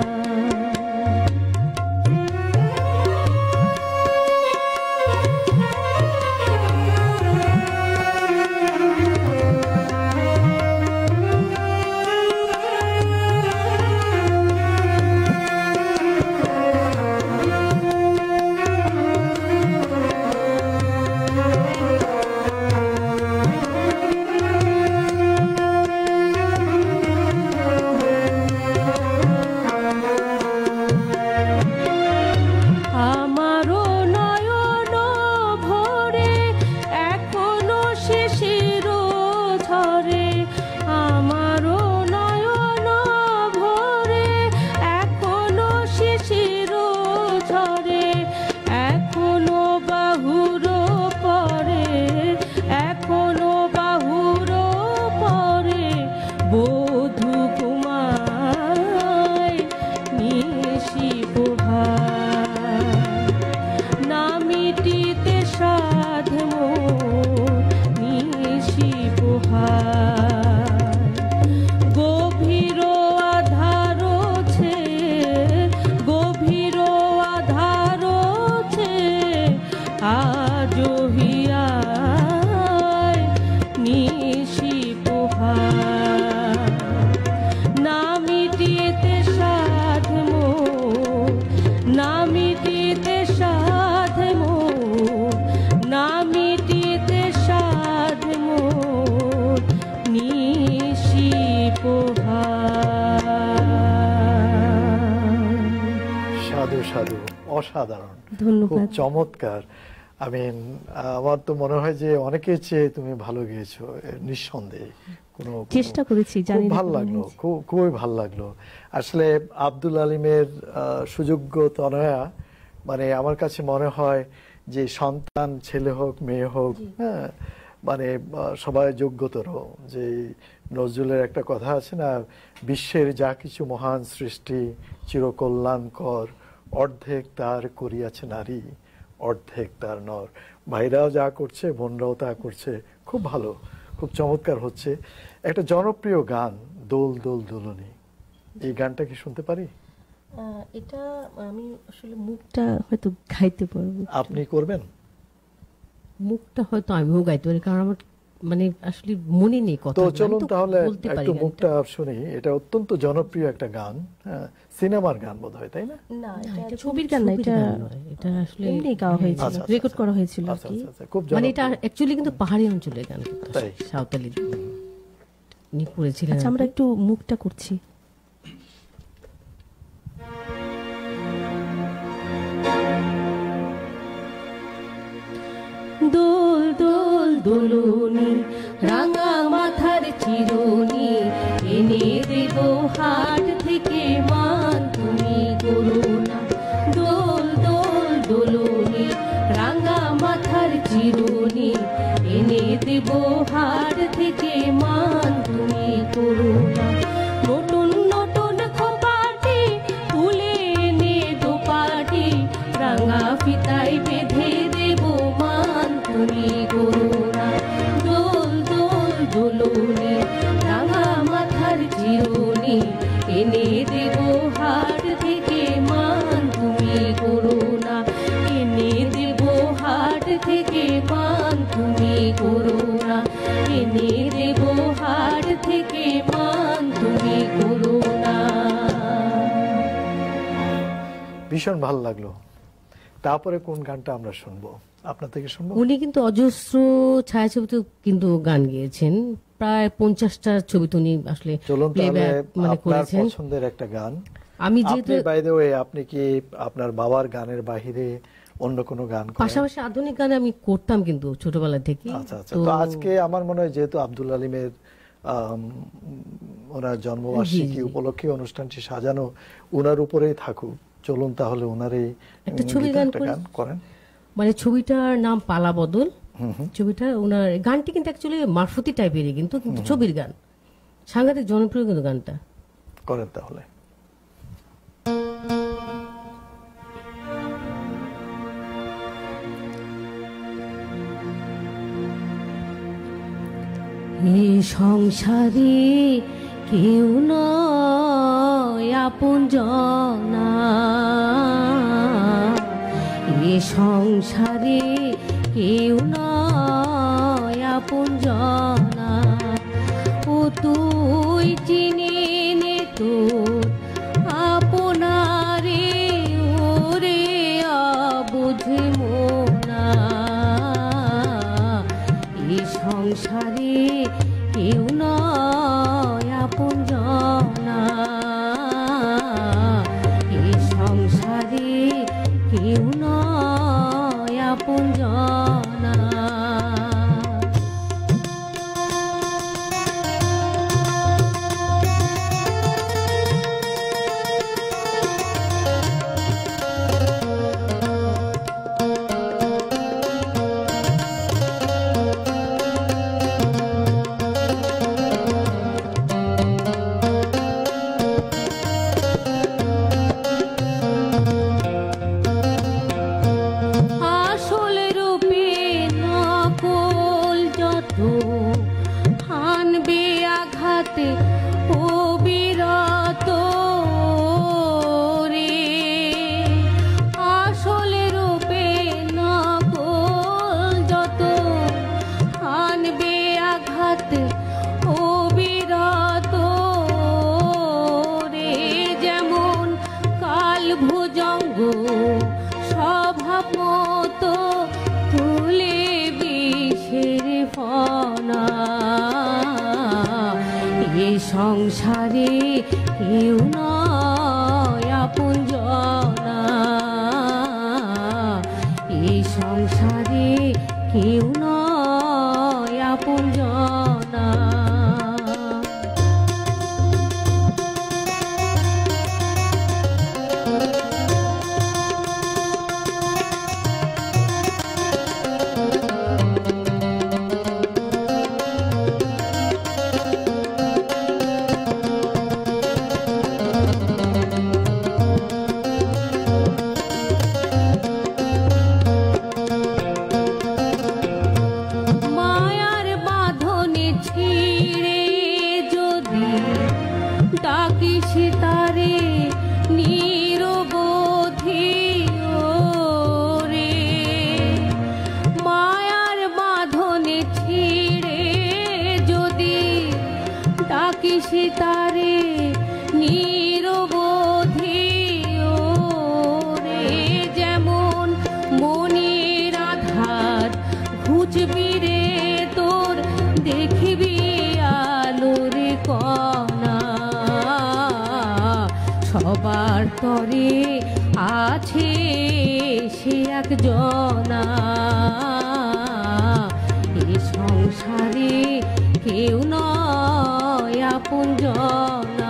আমারও নয়ন ভরে এখনো শিশির ঝরে, আমারও নয়ন ভরে এখনো শিশির ঝরে, এখনো বাহুর পরে, এখনো বাহুর পরে বধূ ঘুমায় নিশি পোহার, না মিটিতে সাধ মোর নিশি পোহার, গভীর আধার ছে, গভীর আধার ছে আজহিয়ায় নিশি পোহার, না মিটিতে সাধ মোর, না মিটিতে সাধ মোর, না মিটিতে সাধ মোর নিশি পোহার। সাধু সাধু, অসাধারণ, ধন্যবাদ। খুব চমৎকার। আমার তো মনে হয় যে অনেকের চেয়ে তুমি ভালো গেয়েছো, নিঃসন্দেহে। চেষ্টা করেছি, জানি খুব না ভালো কেমন লাগলো, হয়েছে। খুবই ভালো লাগলো। আসলে আব্দুল আলিমের সুযোগ্য তনয়া, মানে আমার কাছে মনে হয় যে সন্তান ছেলে হোক মেয়ে হোক, হ্যাঁ, মানে সবাই যোগ্যতর। যে নজরুলের একটা কথা আছে না, বিশ্বের যা কিছু মহান সৃষ্টি চিরকল্যাণকর, অর্ধেক তার করিয়াছে নারী, অর্ধেক তার নর। ভাইরাও যা করছে, বোনরাও তা করছে, খুব ভালো, খুব চমৎকার হচ্ছে। একটা জনপ্রিয় গান দোল দোল দোলনি, এই গানটা কি শুনতে পারি? এটা আমি আসলে মুখটা হয়তো গাইতে পারবো। আপনি করবেন? মুখটা হয়তো আমিও গাইতে পারি, কারণ আমার মানে আসলে মনে নেই কথা। তো চলুন তাহলে একটু মুখটা শুনি। এটা অত্যন্ত জনপ্রিয় একটা গান, হ্যাঁ, সিনেমার গান বোধ হয়, তাই না? না, এটা ছবির গান না, এটা আসলে এমনি গাওয়া হয়েছিল, আচ্ছা, আচ্ছা, রেকর্ড করা হয়েছিল আর আচ্ছা কি। আচ্ছা আচ্ছা, খুব মানে এটা জনপ্রিয়। অ্যাকচুয়ালি কিন্তু পাহাড়ি অঞ্চলের গান, তাই? সাঁওতালি উনি করেছিলেন। আচ্ছা, আমরা একটু মুখটা করছি। দোল দোল দোলনি, রাঙা মাথার চিরুনি, এনে দেব হাট থেকে মান তুমি করুণা। দোল দোল দোলনি, রাঙা মাথার চিরুনি এনে দেব হাট থেকে মান তুমি করুণা নতুন নতুন খোপাটি তুলে এনে দোপাটি রাঙা ফিতায় বেঁধে দেব মান তুমি করুণা দোল দোল দোলনি রাঙা মাথার চিরুনি এনে দেব হাট থেকে মান তুমি করুণা এনে দেব হাট থেকে মান তুমি করুণা এনে দেব হাট থেকে মান তুমি করুণা। ভীষণ ভালো লাগলো। তারপরে কোন গানটা আমরা শুনবো, আপনার থেকে শুনবো? উনি কিন্তু অজস্র ছায়াছবিতে কিন্তু গান গেয়েছেন, প্রায় 50টা ছবিতে উনি আসলে চলুন তাহলে প্লেব্যাক মানে আপনার করেছেন। পছন্দের একটা গান। আমি যেহেতু বাই দ্য ওয়ে আপনি কি আপনার বাবার গানের বাহিরে অন্য কোনো গান করেন? পাশাপাশি আধুনিক গান আমি করতাম কিন্তু ছোটবেলা থেকে। আচ্ছা আচ্ছা। তো আজকে আমার মনে হয় যেহেতু আব্দুল আলিমের ওনার জন্মবার্ষিকী উপলক্ষে অনুষ্ঠানটি সাজানো, ওনার উপরেই থাকুক, চলুন তাহলে ওনারই একটা ছবি গান করেন। মানে ছবিটার নাম পালা বদল। ছবিটা ওনার গানটি কিন্তু অ্যাকচুয়ালি মারফতি টাইপেরই, কিন্তু ছবির গান, সাংঘাতিক জনপ্রিয় কিন্তু গানটা। করেন তাহলে। এ সংসারে কেউ নয় আপন জনা, এ সংসারে কেউ নয় আপন জনা, ও তুই চিনি নে তোর আপনারে ওরে বুঝে মোনা, এ সংসারে কেউ নয় আপন জনা, এ সংসারে কেউ নয় আপন জনা। হানবে আঘাতে ও বিরত রে, আসলে রূপে নকল যত হানবে আঘাতে ও বিরত রে, যেমন কাল ভুজঙ্গ স্বভাব মতো তুলে বিষের ফনা, এ সংসারে কেউ নয় আপন জনা, এ সংসারে কেউ নয় আপন জনা। মায়ার বাঁধনে ছিঁড়ে যদি ডাকিস তারে নিরবধি রে, মায়ার বাঁধনে ছিঁড়ে যদি ডাকিস তারে নিরবধি রে, যেমন মনের আধার ঘুচবি রে তোর দেখিবি আলোর কণা, সবার তরে আছে সে এক জনা, এ সংসারে কেউ নয় আপন জনা,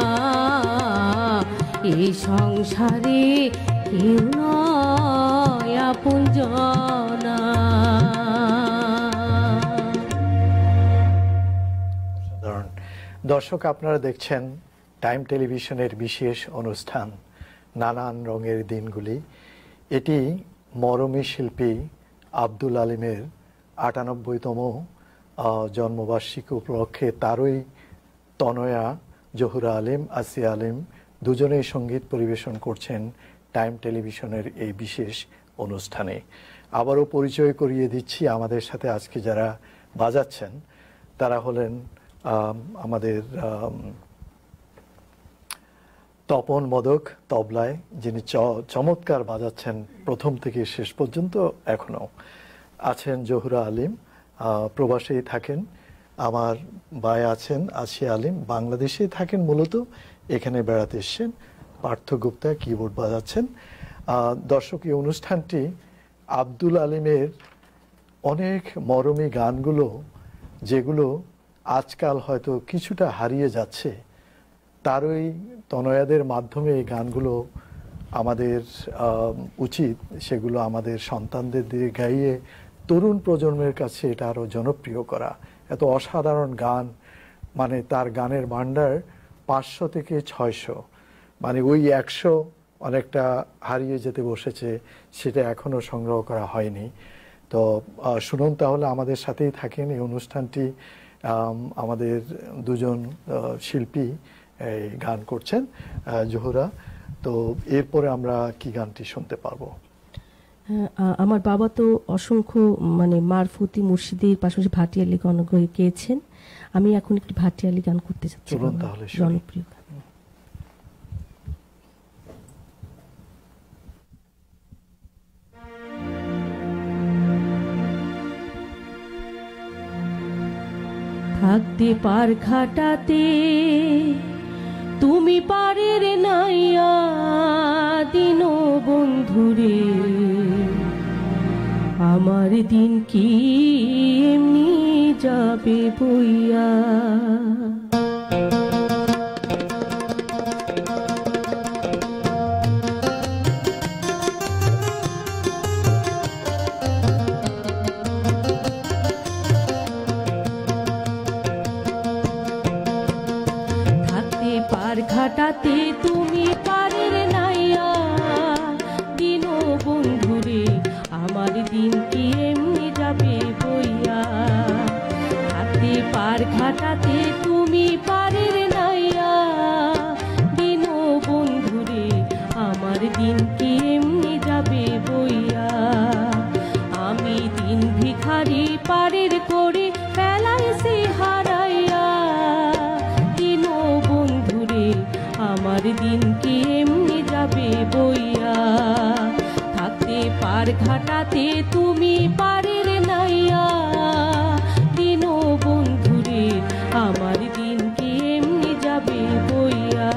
এ সংসারে কেউ নয় আপন জনা। দর্শক, আপনারা দেখছেন টাইম টেলিভিশনের বিশেষ অনুষ্ঠান নানান রঙের দিনগুলি। এটি মরমী শিল্পী আব্দুল আলিমের ৯৮তম জন্মবার্ষিকী উপলক্ষে তারই তনয়া জহুরা আলিম, আসিয়া আলিম দুজনেই সঙ্গীত পরিবেশন করছেন টাইম টেলিভিশনের এই বিশেষ অনুষ্ঠানে। আবারও পরিচয় করিয়ে দিচ্ছি, আমাদের সাথে আজকে যারা বাজাচ্ছেন তারা হলেন আমাদের তপন মোদক তবলায়, যিনি চমৎকার বাজাচ্ছেন প্রথম থেকে শেষ পর্যন্ত। এখনও আছেন জহুরা আলিম, প্রবাসেই থাকেন। আমার ভাই আছেন আসিয়া আলিম, বাংলাদেশেই থাকেন, মূলত এখানে বেড়াতে এসছেন। পার্থ গুপ্তা কিবোর্ড বাজাচ্ছেন। দর্শক, এই অনুষ্ঠানটি আব্দুল আলিমের অনেক মরমী গানগুলো, যেগুলো আজকাল হয়তো কিছুটা হারিয়ে যাচ্ছে, তারই তনয়াদের মাধ্যমে এই গানগুলো আমাদের উচিত সেগুলো আমাদের সন্তানদের দিয়ে গাইয়ে তরুণ প্রজন্মের কাছে এটা আরও জনপ্রিয় করা। এত অসাধারণ গান, মানে তার গানের ভান্ডার ৫০০ থেকে ৬০০, মানে ওই ১০০ অনেকটা হারিয়ে যেতে বসেছে, সেটা এখনও সংগ্রহ করা হয়নি। তো শুনুন তাহলে, আমাদের সাথেই থাকেন। এই অনুষ্ঠানটি আমাদের দুজন শিল্পী এই গান করছেন। জহুরা, তো এরপরে আমরা কি গানটি শুনতে পারবো? আমার বাবা তো অসংখ্য মানে মারফতি মুর্শিদির পাশাপাশি ভাটিয়ালি গান গেয়েছেন। আমি এখন একটি ভাটিয়ালি গান করতে চাচ্ছি, জনপ্রিয় গান। থাকতে পার ঘাটাতে তুমি পারের নাইয়া দিন বন্ধুরে, আমার দিন কি এমনি যাবে বইয়া। ঘাটাতে তুমি পারের নাইয়া দিন বন্ধুরে, আমার দিন কি এমনি যাবে বইয়া। থাকতে পার ঘাটাতে তুমি পারের নাইয়া দিন বন্ধুরে, আমার দিন কি এমনি যাবে বইয়া। আমি দিন ভিখারি পারের করে ফেলাইছি হারাইয়া, আমার দিন কি এমনি যাবে বইয়া। থাকতে পার ঘাটাতে তুমি পারের নাইয়া দিন বন্ধুরে, আমার দিন কি এমনি যাবে বইয়া।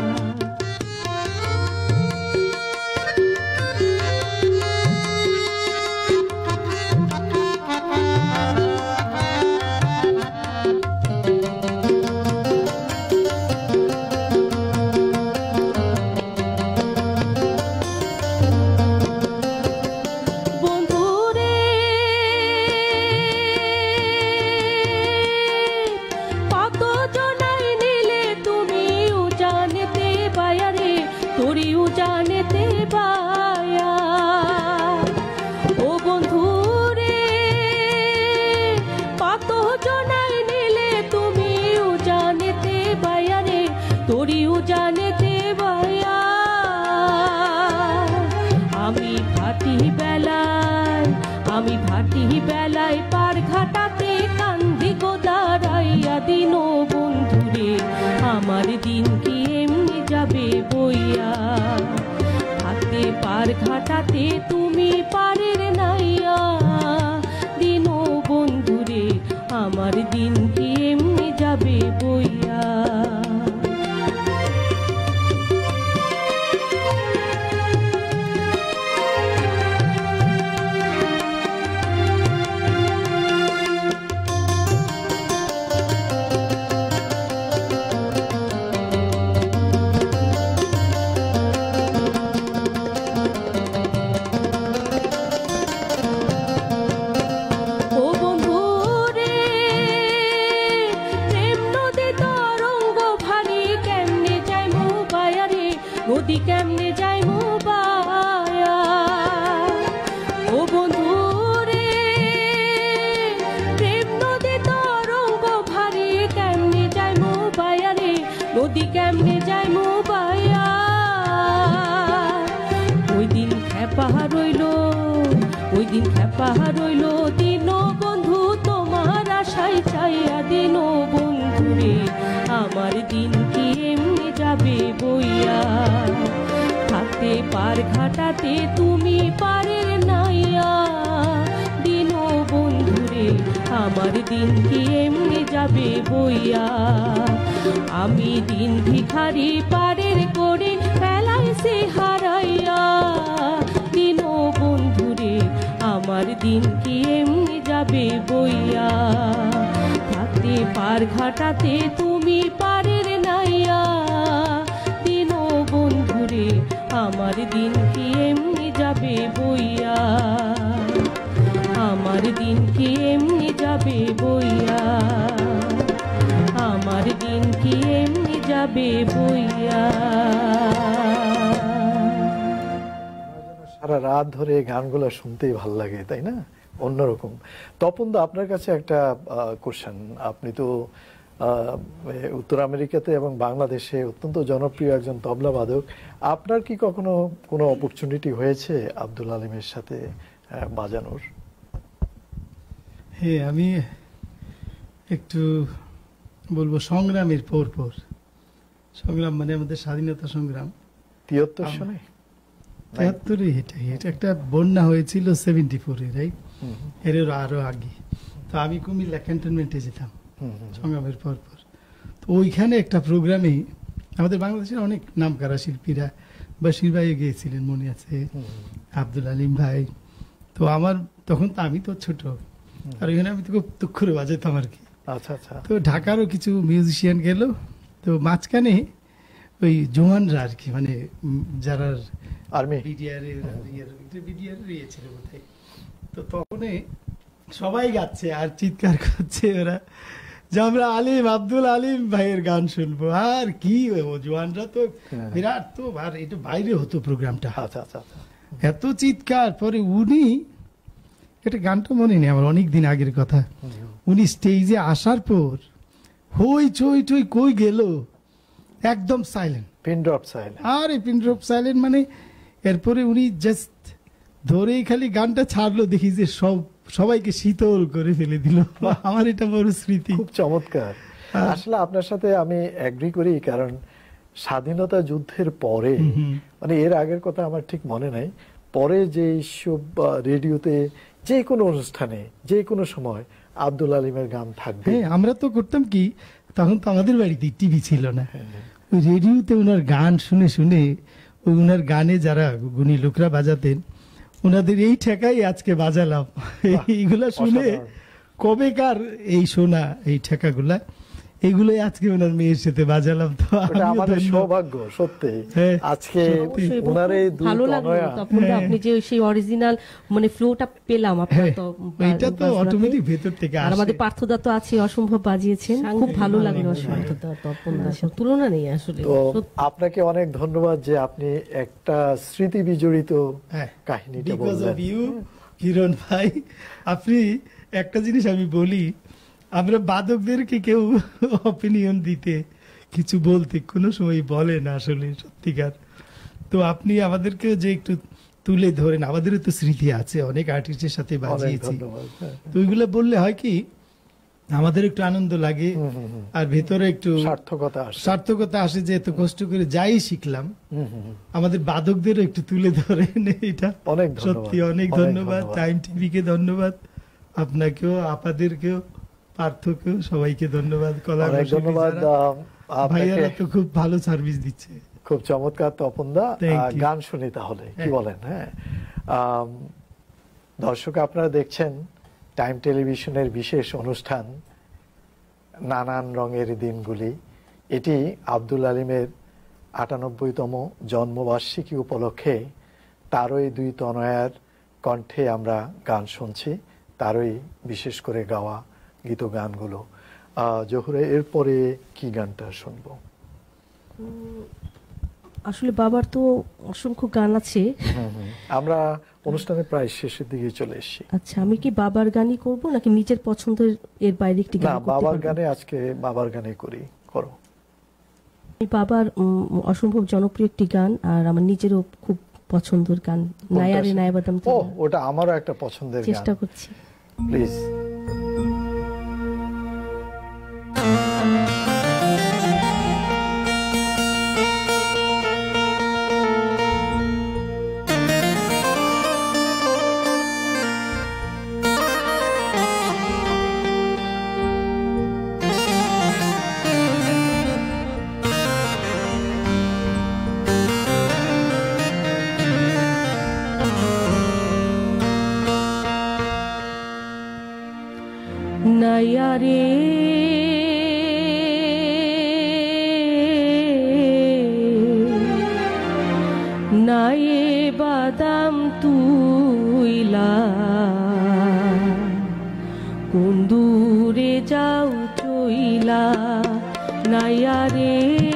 আমি ভাটি বেলায় পার ঘাটাতে কান্দি গো দাঁড়াইয়া দিন বন্ধুরে, আমার দিন কি এমনি যাবে বইয়া। থাকতে পার ঘাটাতে তুমি পারের নাইয়া দিন বন্ধুরে, আমার দিন কি এমনি যাবে বইয়া। পাহাড় হইল দিন বন্ধু তোমার আশায় চাইয়া দিন বন্ধু রে আমার দিন কি এমনি যাবে বইয়া থাকতে পার ঘাটাতে তুমি পারের নাইয়া দিন বন্ধু রে আমার দিন কি এমনি যাবে বইয়া আমি দিন ভিখারি পারের করে ফেলাইছে হারাইয়া দিন বন্ধু রে আমার দিন কি এমনি যাবে বইয়া থাকতে পার ঘাটাতে তুমি পারের নাইয়া দিন বন্ধু রে আমার দিন কি এমনি যাবে বইয়া আমার দিন কি এমনি যাবে বইয়া আমার দিন কি এমনি যাবে বইয়া। সারা রাত ধরে এই গানগুলো শুনতেই ভালো লাগে, তাই না? অন্যরকম। তপনদা, আপনার কাছে একটা কোশ্চেন। আপনি তো উত্তর আমেরিকাতে এবং বাংলাদেশে অত্যন্ত জনপ্রিয় একজন তবলা বাদক। আপনার কি কখনো কোনো অপরচুনিটি হয়েছে আব্দুল আলিমের সাথে বাজানোর? হ্যাঁ, আমি একটু বলবো সংগ্রামের পর সংগ্রাম মানে আমাদের স্বাধীনতা সংগ্রাম 73 সনে 73-এ এটা একটা বন্যা হয়েছিল 74-এ, রাইট? এর আরো আগে তো আমি কুমিল্লা ক্যান্টনমেন্টে যেতাম সংগ্রামের পর। তো ওইখানে একটা প্রোগ্রামে আমাদের বাংলাদেশের অনেক নামকরা শিল্পীরা, বশির ভাই গিয়েছিলেন মনে আছে, আব্দুল আলিম ভাই। তো আমার তখন তো আমি তো ছোট, আর ওইখানে আমি তো খুব দুঃখ করে বাজাইতাম আর কি। আচ্ছা আচ্ছা। তো ঢাকারও কিছু মিউজিশিয়ান গেল, তো মাঝখানে ওই জওয়ানরা আর কি, মানে যারা আর্মি বিডিআর ছিল বোধহয়, তো তখন সবাই গাচ্ছে আর চিৎকার করছে ওরা যে আমরা আলিম, আব্দুল আলিম ভাইয়ের গান শুনবো। আর কি ও জওয়ানরা তো বিরাট, তো আর এটা বাইরে হতো প্রোগ্রামটা। আচ্ছা আচ্ছা। এত চিৎকার পরে উনি, এটা গানটা মনে নেই আমার, অনেক দিন আগের কথা, উনি স্টেজে আসার পর হই চই টই কই গেল, একদম সাইলেন্ট, পিন ড্রপ সাইলেন্ট। আর এই পিন ড্রপ সাইলেন্ট মানে এরপরে উনি জাস্ট ধরেই খালি গানটা ছাড়লো, দেখি যে সবাইকে শীতল করে ফেলে দিল। আমার এটা বড় স্মৃতি। খুব চমৎকার। আসলে আপনার সাথে আমি এগ্রি করি, কারণ স্বাধীনতা যুদ্ধের পরে, মানে এর আগের কথা আমার ঠিক মনে নাই, পরে যে সব রেডিওতে যে কোনো অনুষ্ঠানে যে কোনো সময় আব্দুল আলিমের গান থাকবে। আমরা তো করতাম কি, তখন তো আমাদের বাড়িতে টিভি ছিল না, ওই রেডিওতে ওনার গান শুনে শুনে ওই ওনার গানে যারা গুণী লোকরা বাজাতেন, ওনাদের এই ঠেকাই আজকে বাজালাম। এইগুলা শুনে কবেকার এই শোনা এই ঠেকাগুলা, এগুলোই আজকে ওনার মেয়ের সাথে বাজালাম। তো আমাদের সৌভাগ্য সত্যি আজকে ওনার এই ভালো লাগলো তখন আপনি যে সেই অরিজিনাল মানে ফ্লোটা পেলাম আপনার, তো এটা তো অটোমেটিক ভেতর থেকে আসে। আর আমাদের পার্থদা তো আছে, অসম্ভব বাজিয়েছেন, খুব ভালো লাগলো। পার্থদা তপনদার তুলনা নেই আসলে। তো আপনাকে অনেক ধন্যবাদ যে আপনি একটা স্মৃতি বিজড়িত কাহিনীটা বললেন। কিরণ ভাই, আপনি একটা জিনিস আমি বলি, আমরা বাদকদেরকে কেউ অপিনিয়ন দিতে কিছু বলতে কোনো সময় বলে না আসলে, সত্যিকার। তো আপনি আমাদেরকে যে একটু তুলে ধরেন, আমাদেরও তো স্মৃতি আছে, অনেক আর্টিস্টের সাথে বাজিয়েছি, তো ওইগুলো বললে হয় কি আমাদের একটু আনন্দ লাগে, আর ভেতরে একটু সার্থকতা আসে যে এত কষ্ট করে যাই শিখলাম, আমাদের বাদকদেরও একটু তুলে ধরেন। এটা সত্যি অনেক ধন্যবাদ। টাইম টিভিকে ধন্যবাদ, আপনাকেও, আপাদেরকেও, পার্থকেও, সবাইকে ধন্যবাদ। ধন্যবাদ ভাইয়ারা তো খুব ভালো সার্ভিস দিচ্ছে। খুব চমৎকার তপনদা। গান শুনি তাহলে, কি বলেন? হ্যাঁ দর্শক, আপনারা দেখছেন টাইম টেলিভিশনের বিশেষ অনুষ্ঠান নানান রঙের দিনগুলি। এটি আব্দুল আলিমের ৯৮তম জন্মবার্ষিকী উপলক্ষে তারই দুই তনয়ার কণ্ঠে আমরা গান শুনছি, তারই বিশেষ করে গাওয়া গীত গানগুলো। জহুরে, এরপরে কি গানটা শুনবো? আসলে বাবার তো অসংখ্য গান আছে, আমরা অনুষ্ঠানের প্রায় শেষের দিকে চলে এসেছি। আচ্ছা, আমি কি বাবার গানই করব নাকি নিজের পছন্দের এর বাইরে একটি গান? বাবার গানে, আজকে বাবার গানে করো। বাবার অসম্ভব জনপ্রিয় একটি গান, আর আমার নিজেরও খুব পছন্দের গান, নায়ারে নায়াবাদাম। ও, ওটা আমারও একটা পছন্দের গান, চেষ্টা করছি। প্লিজ। নায়ারে নায়ে বাদাম তুইলা কোন দূরে যাও চইলা, নায়ারে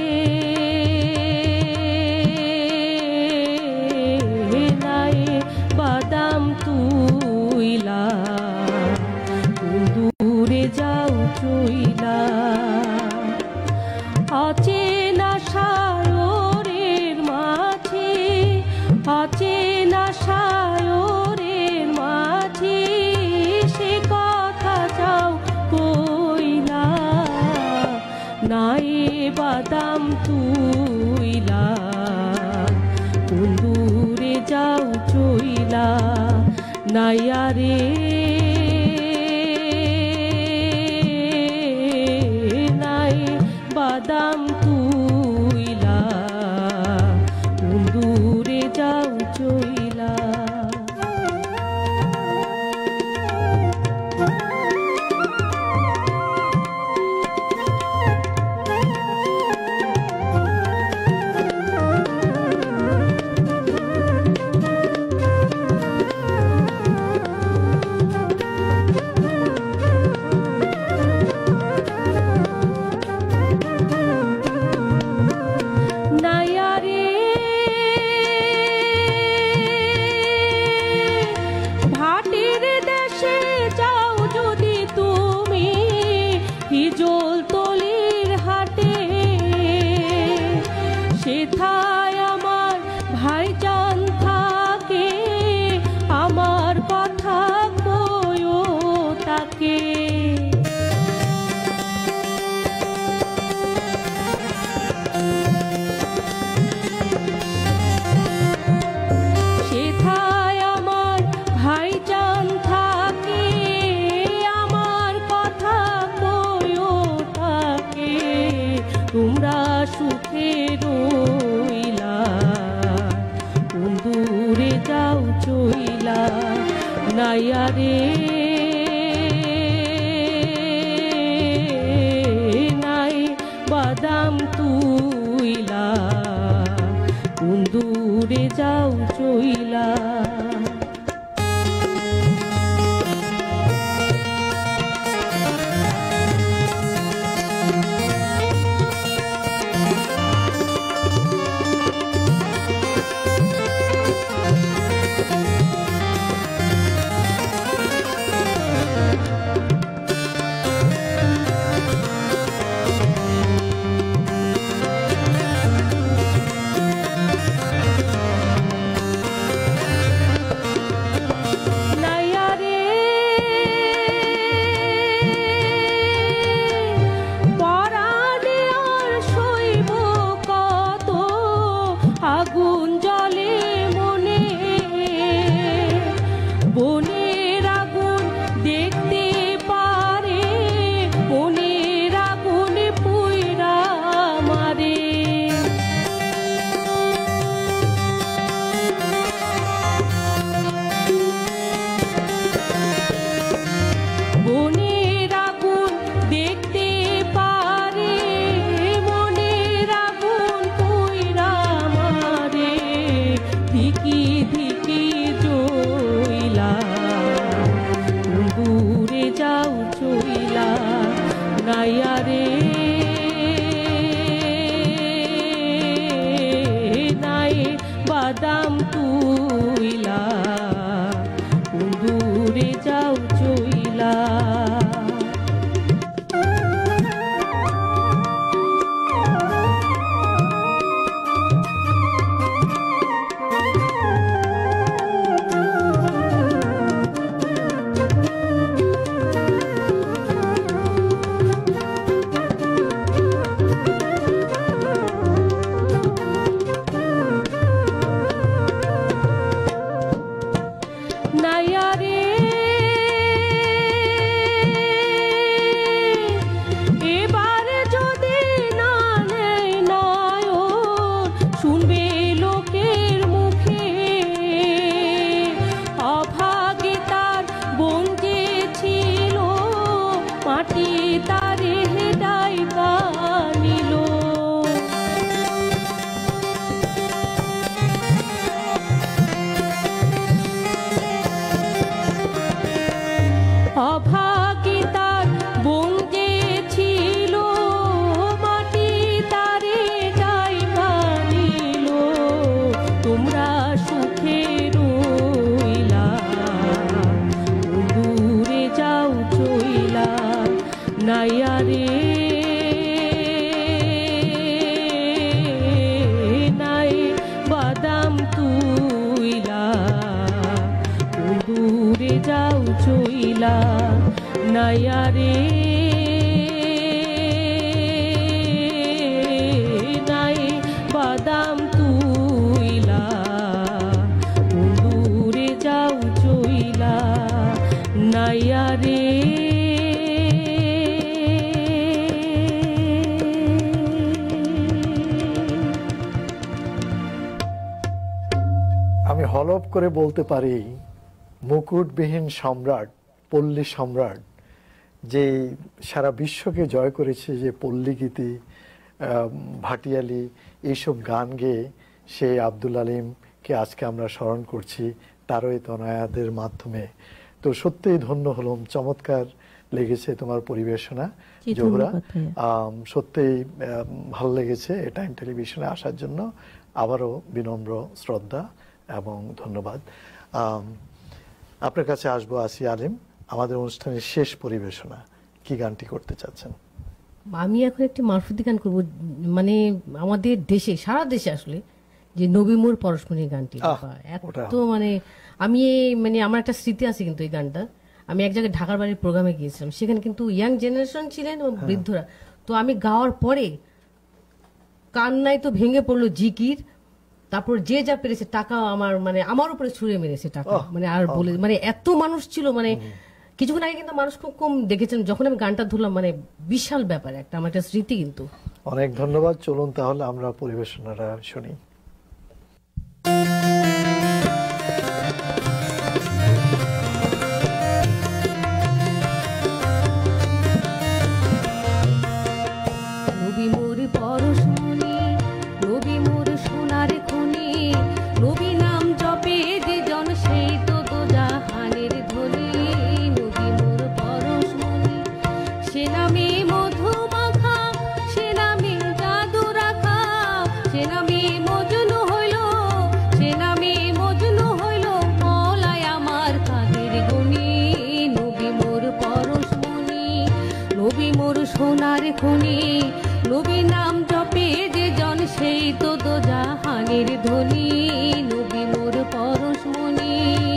নায়ে বাদাম তুইলা যাও চইলা, অচেনা সায়রের মাঝে, অচেনা সায়রের মাঝে সে কথা যাও কইলা, নায়ে বাদাম তুইলা কোন দূরে যাও চইলা, নায়ারে বাদাম তুইলা কোন দূরে যাও চইলা। সেথায় আমার ভাইজান থাকে, আমার কথা কইও তাকে, সেথায় আমার ভাইজান থাকে, আমার কথা কইও তাকে, তোমরা সুখে রইলা কোন দূরে যাও চইলা, নায়ারে নাই বাদাম তুইলা কোন দূরে যাও চইলা। আগুন জ্বলে মনে, বনের আগুন দেখতে পারে, বনের আগুন পুইরা মারে, বনের আগুন দেখতে পারে, মনের আগুন পুইরা মারে, ধিকি ধিকি জইলা দূরে যাও চইলা, নায়ারে নাই বাদাম তুইলা দূরে যাও চইলা। মাটি তারে ডাইকা নিল। অভাগী তার বোন যে ছিল, মাটি তারে ডাইকা নিল। তোমরা সুখে রইলা, দূরে যাও চইলা, নাইয়া রে নাই বাদাম তুইলা, দূরে যাও চইলা, নাইয়া রে নাই বাদাম তুইলা, দূরে যাও চইলা, নাইয়া রে। আমি হলফ করে বলতে পারি মুকুটবিহীন সম্রাট, পল্লী সম্রাট, যে সারা বিশ্বকে জয় করেছে, যে পল্লীগীতি, ভাটিয়ালি, এইসব গান গেয়ে সেই আব্দুল আলিমকে আজকে আমরা স্মরণ করছি তারই তনয়াদের মাধ্যমে। তো সত্যিই ধন্য হলাম, চমৎকার লেগেছে তোমার পরিবেশনা জোহরা, সত্যিই ভালো লেগেছে টাইম টেলিভিশনে আসার জন্য। আবারও বিনম্র শ্রদ্ধা এবং ধন্যবাদ। আপনার কাছে আসবো আসিয়া আলিম, আমাদের অনুষ্ঠানের শেষ পরিবেশনা, কি গানটি করতে চাচ্ছেন? আমি এখন একটি মারফতি গান করবো, মানে আমাদের দেশে, সারা দেশে আসলে যে নবী মোর পরশমণির গানটি, এত মানে আমি মানে আমার একটা স্মৃতি আছে কিন্তু এই গানটা। আমি এক জায়গায় ঢাকার বাড়ির প্রোগ্রামে গিয়েছিলাম, সেখানে কিন্তু ইয়াং জেনারেশন ছিলেন ও বৃদ্ধরা। তো আমি গাওয়ার পরে কান্নায় তো ভেঙে পড়লো জিকির, তারপর যে যা পেরেছে টাকা আমার মানে আমার উপরে ছুঁড়ে মেরেছে টাকা, মানে আর বলে মানে এত মানুষ ছিল, মানে কিছুক্ষণ আগে কিন্তু মানুষ খুব কম দেখেছেন, যখন আমি গানটা ধরলাম মানে বিশাল ব্যাপার একটা, আমার একটা স্মৃতি কিন্তু। অনেক ধন্যবাদ। চলুন তাহলে আমরা পরিবেশনাটা শুনি। নবী মোর পরশমণি, নবী মোর সোনার খনি, নবী নাম জপে যে জন সেই তো দোজাহানের ধ্বনি। নবী মোর পরশমণি, সে নামে মধু মাখা, সে নামে জাদু রাখা, সে নামে মজনু হইল, সে নামে মজনু হইল, মওলায় আমার কাদের গুণী। নবী মোর পরশমণি, নবী মোর সোনার খনি, নবী নাম জপে যে জন সেই তো দোজাহানের ধ্বনি। নবী মোর পরশমণি।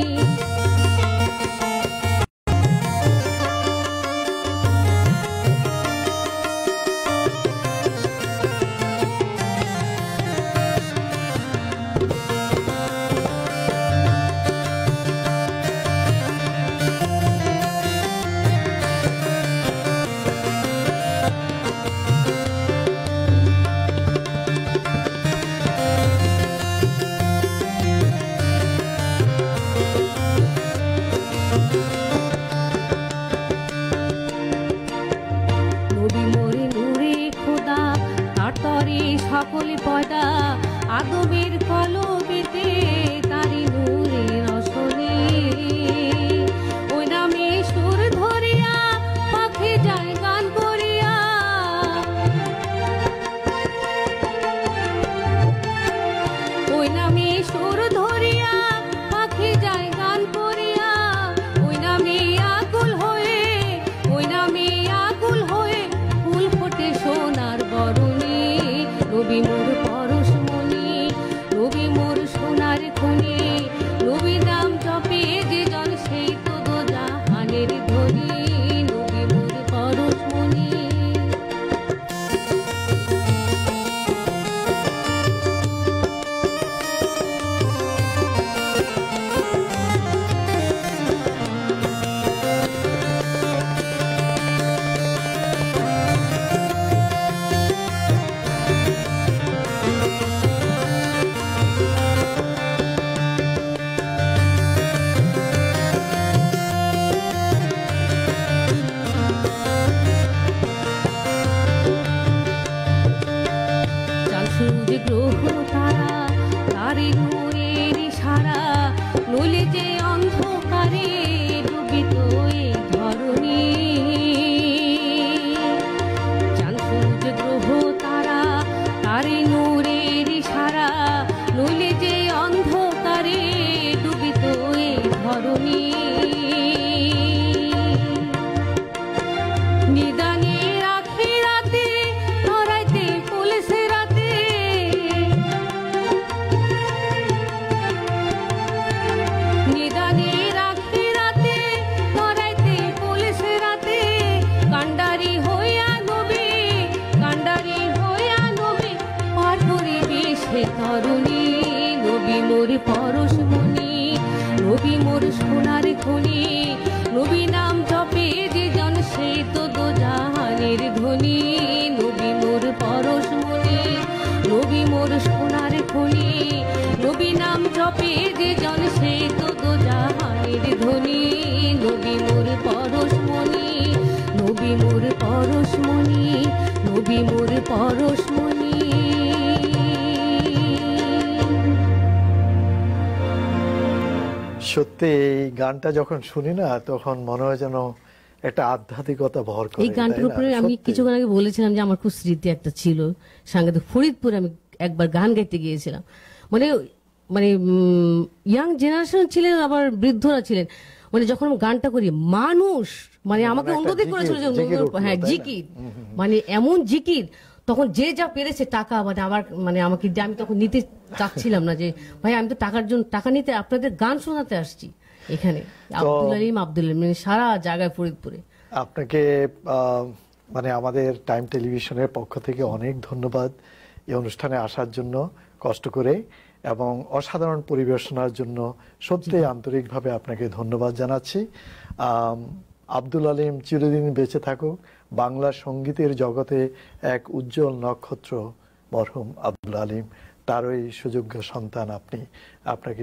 সকলে পয়দা আদমের কলবেতে তারি নূরে রসনে। ওই নামে সুর ধরিয়া পাখি যায় গান করিয়া, ওই নামে সুর ধরিয়া পাখি যায় গান করিয়া। ওই নামে আকুল হয়ে, ওই নামে আকুল হয়ে ফুল ফোটে সোনার বরণে। নবী মোর পরশমণি, নবী মোর সোনার খনি, গ্রহ তারা তারে নূরের ইশারা নইলে যে অন্ধকারে ডুবিত এই ধরণী চাঁদ সূর্য গ্রহ তারা তারে নূরের ইশারা নইলে যে অন্ধকারে ডুবিত এই ধরণী নিদানের আখিরাতে ধরাইতে পুলিশে রাতে নিদানের আখিরাতে ধরাইতে পুলিশে রাতে কান্ডারি হইয়া নবী পার করিবে সে তরুণী নবী মোর পরশমণি নবী মোর সোনার খনি নবী নাম জপে যে জন সে তো দোজাহানের ধ্বনি নবী মোর পরশমণি নবী মোর সোনার খনি নবী নাম জপে যে জন সে তো দোজাহানের ধ্বনি নবী মোর পরশমণি নবী মোর পরশমণি নবী মোর পরশমণি সত্যি এই গানটা যখন শুনি না তখন মনে হয় যেন একটা আধ্যাত্মিকতা ভর করে। এই গানটার উপরে আমি কিছুক্ষণ আগে বলেছিলাম যে আমার খুব স্মৃতি একটা ছিল সাংঘাতিক। ফরিদপুরে আমি একবার গান গাইতে গিয়েছিলাম, মানে মানে ইয়াং জেনারেশন ছিলেন আবার বৃদ্ধরা ছিলেন, মানে যখন আমি গানটা করি মানুষ মানে আমাকে অনুরোধ করেছিল যে হ্যাঁ জিকির, মানে এমন জিকির তখন যে যা পেরেছে টাকা মানে আবার মানে আমাকে আমি তখন নিতে চাচ্ছিলাম না যে ভাই আমি তো টাকার জন্য টাকা নিতে আপনাদের গান শোনাতে আসছি এখানে আব্দুল আলিম মানে সারা জায়গায় ফরিদপুরে। আপনাকে মানে আমাদের টাইম টেলিভিশনের পক্ষ থেকে অনেক ধন্যবাদ এই অনুষ্ঠানে আসার জন্য কষ্ট করে এবং অসাধারণ পরিবেশনার জন্য সত্যি আন্তরিকভাবে আপনাকে ধন্যবাদ জানাচ্ছি। আব্দুল আলিম চিরদিন বেঁচে থাকুক, বাংলা সঙ্গীতের জগতে এক উজ্জ্বল নক্ষত্র মরহুম আব্দুল আলিম, তারই সুযোগ্য সন্তান আপনি। আপনাকে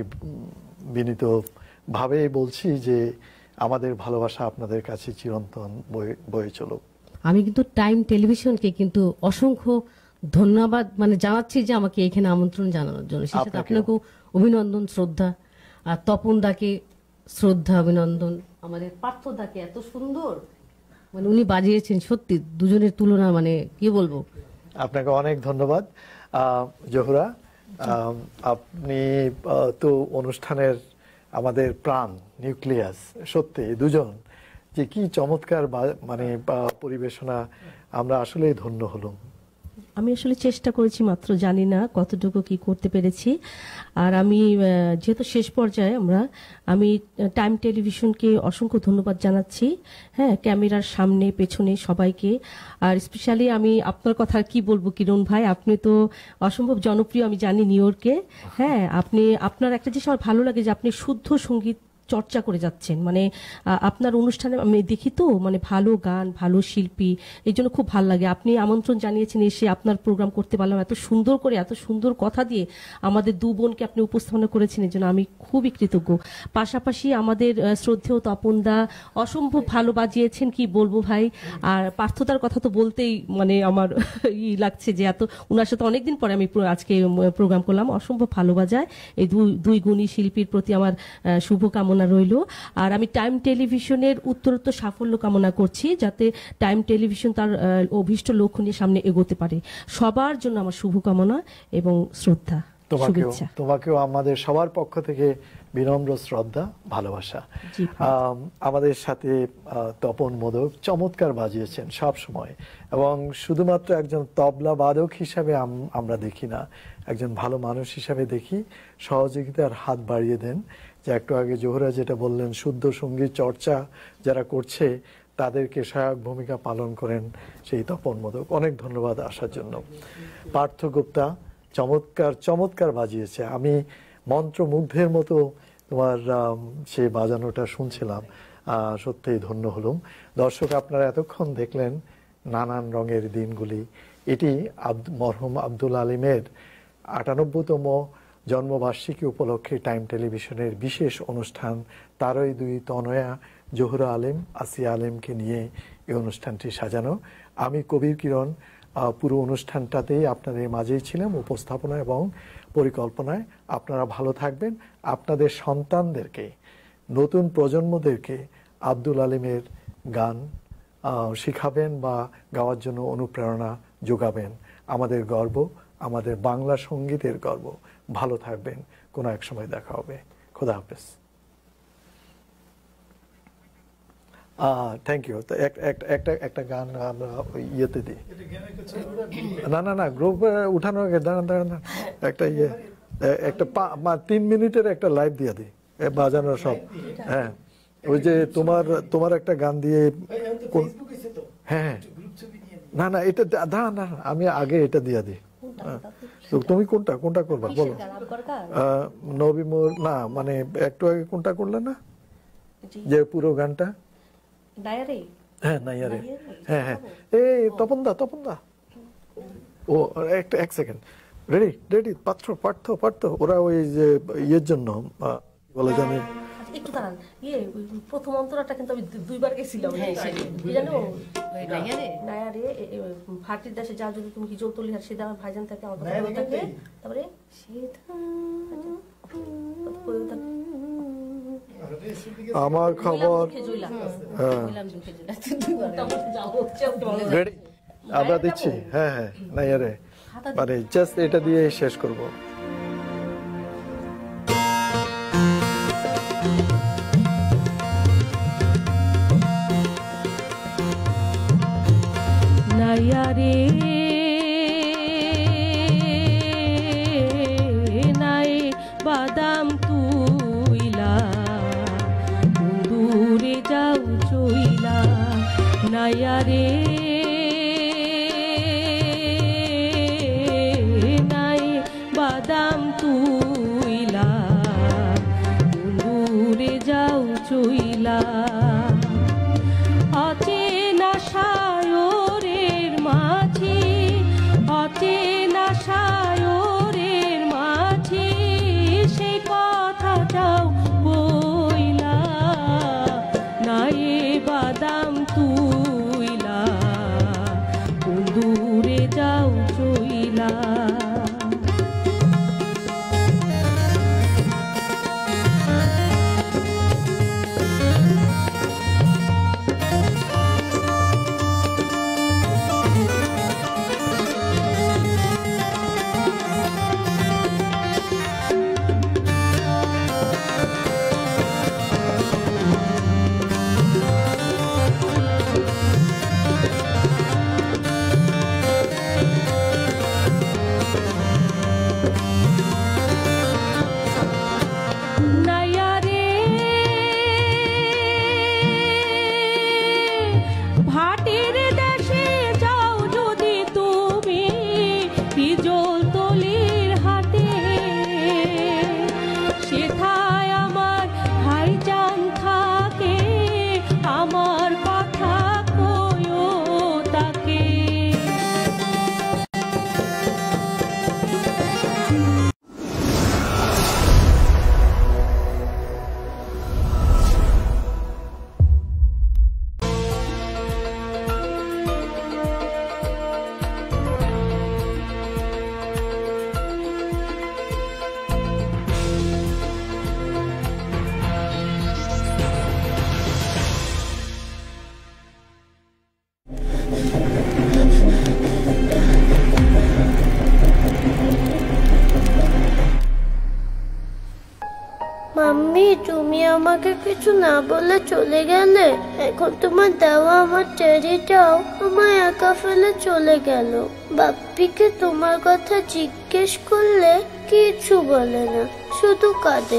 বিনীতভাবে বলছি যে আমাদের ভালোবাসা আপনাদের কাছে চিরন্তন বয়ে চলুক। আমি কিন্তু টাইম টেলিভিশনকে কিন্তু অসংখ্য ধন্যবাদ মানে জানাচ্ছি যে আমাকে এখানে আমন্ত্রণ জানানোর জন্য। সেটা আপনাকেও অভিনন্দন শ্রদ্ধা, আর তপন দাকে শ্রদ্ধা অভিনন্দন, আমাদের পার্থ দাকে এত সুন্দর মানে উনি বাজিয়েছেন, সত্যি দুজনের তুলনা মানে কি বলবো। আপনাকে অনেক ধন্যবাদ। জোহরা, আপনি তো অনুষ্ঠানের আমাদের প্রাণ নিউক্লিয়াস, সত্যি দুজন যে কি চমৎকার মানে পরিবেশনা, আমরা আসলেই ধন্য হলাম। আমি আসলে চেষ্টা করেছি মাত্র, জানি না কতটুকু কি করতে পেরেছি। আর আমি যেহেতু শেষ পর্যায়ে আমি টাইম টেলিভিশনকে অসংখ্য ধন্যবাদ জানাচ্ছি, হ্যাঁ, ক্যামেরার সামনে পেছনে সবাইকে। আর স্পেশালি আমি আপনার কথা কি বলবো কিরণ ভাই, আপনি তো অসম্ভব জনপ্রিয় আমি জানি নিউ ইয়র্কে। হ্যাঁ, আপনার একটা জিনিস আমার ভালো লাগে যে আপনি শুদ্ধ সঙ্গীত চর্চা করে যাচ্ছেন, মানে আপনার অনুষ্ঠানে আমি দেখি তো মানে ভালো গান, ভালো শিল্পী, এই জন্য খুব ভালো লাগে। আপনি আমন্ত্রণ জানিয়েছেন, এসে আপনার প্রোগ্রাম করতে পারলাম, এত সুন্দর করে এত সুন্দর কথা দিয়ে আমাদের দু বোনকে আপনি উপস্থাপনা করেছেন, এই জন্য আমি খুবই কৃতজ্ঞ। পাশাপাশি আমাদের শ্রদ্ধেয় তপনদা অসম্ভব ভালো বাজিয়েছেন, কি বলবো ভাই। আর পার্থতার কথা তো বলতেই মানে আমার লাগছে যে এত ওনার সাথে অনেকদিন পরে আমি আজকে প্রোগ্রাম করলাম, অসম্ভব ভালো বাজায়। এই দুই গুণী শিল্পীর প্রতি আমার শুভকামনা রইল। আর আমি টাইম টেলিভিশনের উত্তরোত্তর সাফল্য কামনা করছি, যাতে টাইম টেলিভিশন তার অভীষ্ট লক্ষ্য নিয়ে সামনে এগোতে পারে। সবার জন্য আমার শুভকামনা এবং শ্রদ্ধা, শুভেচ্ছা। তোমাকেও আমাদের সবার পক্ষ থেকে বিনম্র শ্রদ্ধা, ভালোবাসা। আমাদের সাথে তপন মোদক চমৎকার বাজিয়েছেন সব সময়, এবং শুধুমাত্র একজন তবলা বাদক হিসাবে আমরা দেখি না, একজন ভালো মানুষ হিসাবে দেখি। সহযোগিতার হাত বাড়িয়ে দেন, যে একটু আগে জোহরা যেটা বললেন, শুদ্ধ সঙ্গীত চর্চা যারা করছে তাদেরকে সহায়ক ভূমিকা পালন করেন সেই তপন মোদক। অনেক ধন্যবাদ আসার জন্য। পার্থ গুপ্তা চমৎকার বাজিয়েছে, আমি মন্ত্রমুগ্ধের মতো তোমার সেই বাজানোটা শুনছিলাম, সত্যিই ধন্য হলুম। দর্শক, আপনারা এতক্ষণ দেখলেন নানান রঙের দিনগুলি। এটি মরহুম আব্দুল আলিমের ৯৮তম জন্মবার্ষিকী উপলক্ষে টাইম টেলিভিশনের বিশেষ অনুষ্ঠান তারই দুই তনয়া জোহরা আলিম, আসিয়া আলিমকে নিয়ে এই অনুষ্ঠানটি সাজানো। আমি কবির কিরণ পুরো অনুষ্ঠানটাতেই আপনাদের মাঝেই ছিলাম, উপস্থাপনা এবং পরিকল্পনায়। আপনারা ভালো থাকবেন। আপনাদের সন্তানদেরকে, নতুন প্রজন্মদেরকে আব্দুল আলিমের গান শিখাবেন বা গাওয়ার জন্য অনুপ্রেরণা যোগাবেন। আমাদের গর্ব, আমাদের বাংলা সঙ্গীতের গর্ব। ভালো থাকবেন। কোনো এক সময় দেখা হবে। খোদা হাফেজ। Thank you. তো একটা গান আমরা ইয়েতে দিই। না গ্রুপ উঠানো আগে দাঁড়ান একটা একটা 3 মিনিটের একটা লাইভ দিয়ে দিই, বাজানো সব। হ্যাঁ, ওই যে তোমার একটা গান দিয়ে। হ্যাঁ না এটা দাঁড়ান, আমি আগে এটা দিয়ে দিই। তুমি কোনটা করবা বলো? নবী মোর না, মানে একটু আগে কোনটা করলে না, যে পুরো গানটা? হ্যাঁ নাইয়ারে। হ্যাঁ এই তপনদা ও এক সেকেন্ড। রেডি পার্থ ওরা ওই যে ইয়ের জন্য বলে জানি একটু দাঁড়ান, প্রথম অন্তরাটা কিন্তু আমি 2বার গেছিলাম। নায়ারে ফাটির দেশে যা যদি তুমি কি জোর সে আমার ভাইজান থাকে, আমার কথা থাকে। তারপরে আমার খবর। রেডি আমরা দিচ্ছি। হ্যাঁ নাইয়ারে, মানে জাস্ট এটা দিয়ে শেষ করব। নাইয়ারে নাই বাদাম তুইলা দূরে যাও চইলা। নাইয়ারে নাই বাদাম তুইলা দূরে যাও চইলা। অচেনা সায়রের মাঝি, অচেনা সায়রের মাঝি সে কথাটাও বইলা। নাই বাদাম তুইলা দূরে যাও চইলা। মাম্মি, তুমি আমাকে কিছু না বলে চলে গেলে। এখন তোমার দেওয়া আমার চেরিটাও আমায় একা ফেলে চলে গেল। বাপ্পিকে তোমার কথা জিজ্ঞেস করলে কিছু বলে না, শুধু কাঁদে।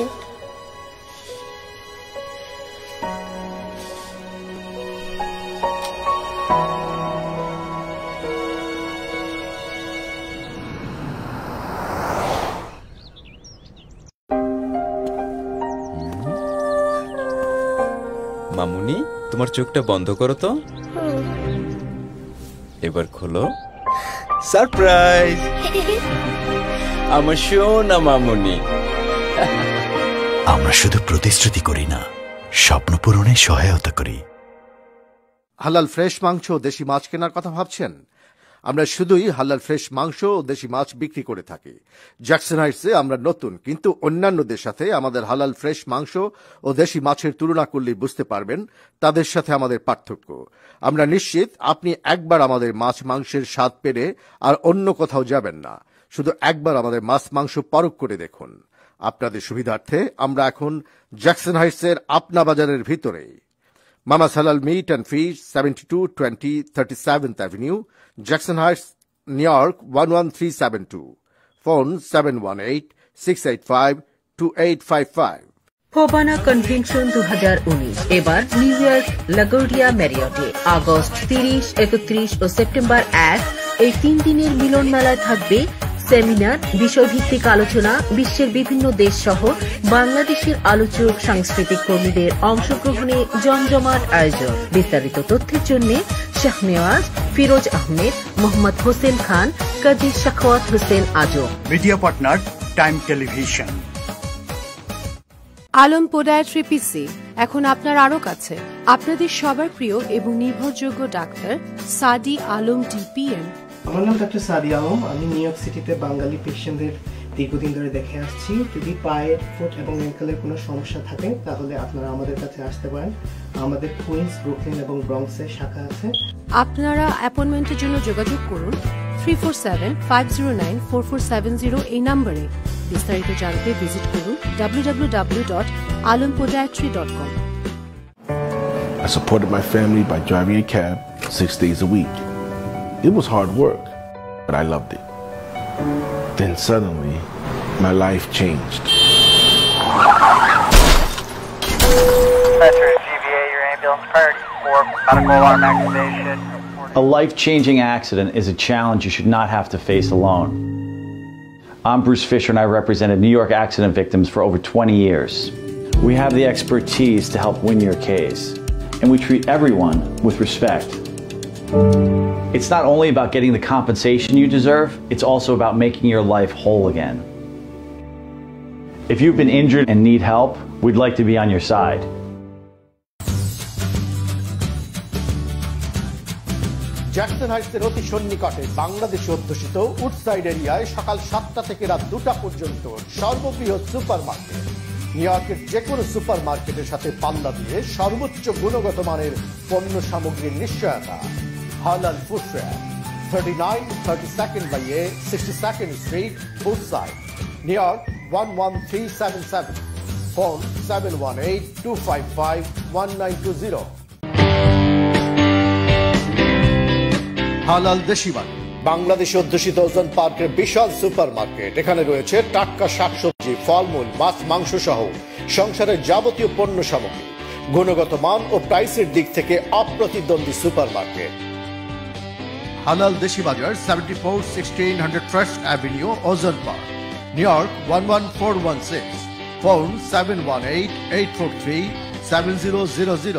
মামুনি, তোমার চোখটা বন্ধ করো তো। এবার খোলো। সারপ্রাইজ! আমার সোনা মামুনি। আমরা শুধু প্রতিশ্রুতি করি না, স্বপ্ন পূরণে সহায়তা করি। হালাল ফ্রেশ মাংস, দেশি মাছ কেনার কথা ভাবছেন? আমরা শুধুই হালাল ফ্রেশ মাংস ও দেশি মাছ বিক্রি করে থাকি। জ্যাকসন হাইটসে আমরা নতুন, কিন্তু অন্যান্যদের সাথে আমাদের হালাল ফ্রেশ মাংস ও দেশি মাছের তুলনা করলেই বুঝতে পারবেন তাদের সাথে আমাদের পার্থক্য। আমরা নিশ্চিত আপনি একবার আমাদের মাছ মাংসের স্বাদ পেলে আর অন্য কোথাও যাবেন না। শুধু একবার আমাদের মাছ মাংস পরখ করে দেখুন। আপনাদের সুবিধার্থে আমরা এখন জ্যাকসন হাইটসের আপনা বাজারের ভিতরে। Mama's Halal Meat and Fish, 7220 37th Avenue, Jackson Heights, New York 11372. Phone 718-685-2855. FOBANA convention 2019 এবার নিউ ইয়র্ক লাগোরিয়া ম্যারিয়টে আগস্ট 30, 31 ও সেপ্টেম্বর 1 এই 3 দিনের মিলন মেলায় থাকবে সেমিনার, বিষয়ভিত্তিক আলোচনা, বিশ্বের বিভিন্ন দেশ সহ বাংলাদেশের আলোচক, সাংস্কৃতিক কর্মীদের অংশগ্রহণে জমজমাট আয়োজন। বিস্তারিত তথ্যের জন্য Shahnewaz, Firoz Ahmed, Mohammad Hossain Khan, Kazi Shakhawat Hossain Azam. Media partner Time Television. Alam podiatry PC এখন আপনার আরো কাছে। আপনাদের সবার প্রিয় এবং নির্ভরযোগ্য ডাক্তার সাদি আলম ডিপিএম। আমার নাম ডক্টর সাদি আলম। আমি নিউ ইয়র্ক সিটিতে বাঙালি পেশেন্টদের দীর্ঘদিন ধরে দেখে আসছি। যদি পায়ের, ফুট এবং অ্যাঙ্কেলের কোনো সমস্যা থাকে তাহলে আপনারা আমাদের কাছে আসতে পারেন। আমাদের কুইন্স, ব্রুকলিন এবং ব্রঙ্কসের শাখা আছে। আপনারা অ্যাপয়েন্টমেন্টের জন্য যোগাযোগ করুন 347-509-4470 এই নম্বরে। বিস্তারিত জানতে ভিজিট করুন www.alampodiatry.com. I supported my family by driving a cab 6 days a week. It was hard work, but I loved it. Then suddenly, my life changed. your ambulance priority 4, medical alarm activation. A life-changing accident is a challenge you should not have to face alone. I'm Bruce Fisher and I represented New York accident victims for over 20 years. We have the expertise to help win your case, and we treat everyone with respect. It's not only about getting the compensation you deserve, it's also about making your life whole again. If you've been injured and need help, we'd like to be on your side. Jackson হাইটসের অতি সন্নিকটে বাংলাদেশে অধ্যুষিত Woodside এরিয়ায় সকাল 7টা থেকে রাত 2টা পর্যন্ত সর্ববৃহৎ সুপার মার্কেট। নিউ ইয়র্কের যে কোনো সুপার মার্কেটের সাথে পাল্লা দিয়ে সর্বোচ্চ গুণগত মানের পণ্য সামগ্রীর নিশ্চয়তা। হালাল footwear, 39 32nd by A, 62nd Street, Woodside, New York 11377. Phone 718-255-1920. হালাল দেশি বাণী বাংলাদেশে অধ্যুষিত ওজন পার্কের বিশাল সুপার মার্কেট। এখানে রয়েছে টাটকা শাকসবজি, ফলমূল, মাছ, মাংস সহ সংসারের যাবতীয় পণ্য সামগ্রী। গুণগত মান ও প্রাইসের দিক থেকে অপ্রতিদ্বন্দ্বী সুপার মার্কেট। হালাল দেশি বাজার, 74-1600 First Avenue, Ozone Park, New York 11416. Phone 718-843-7000.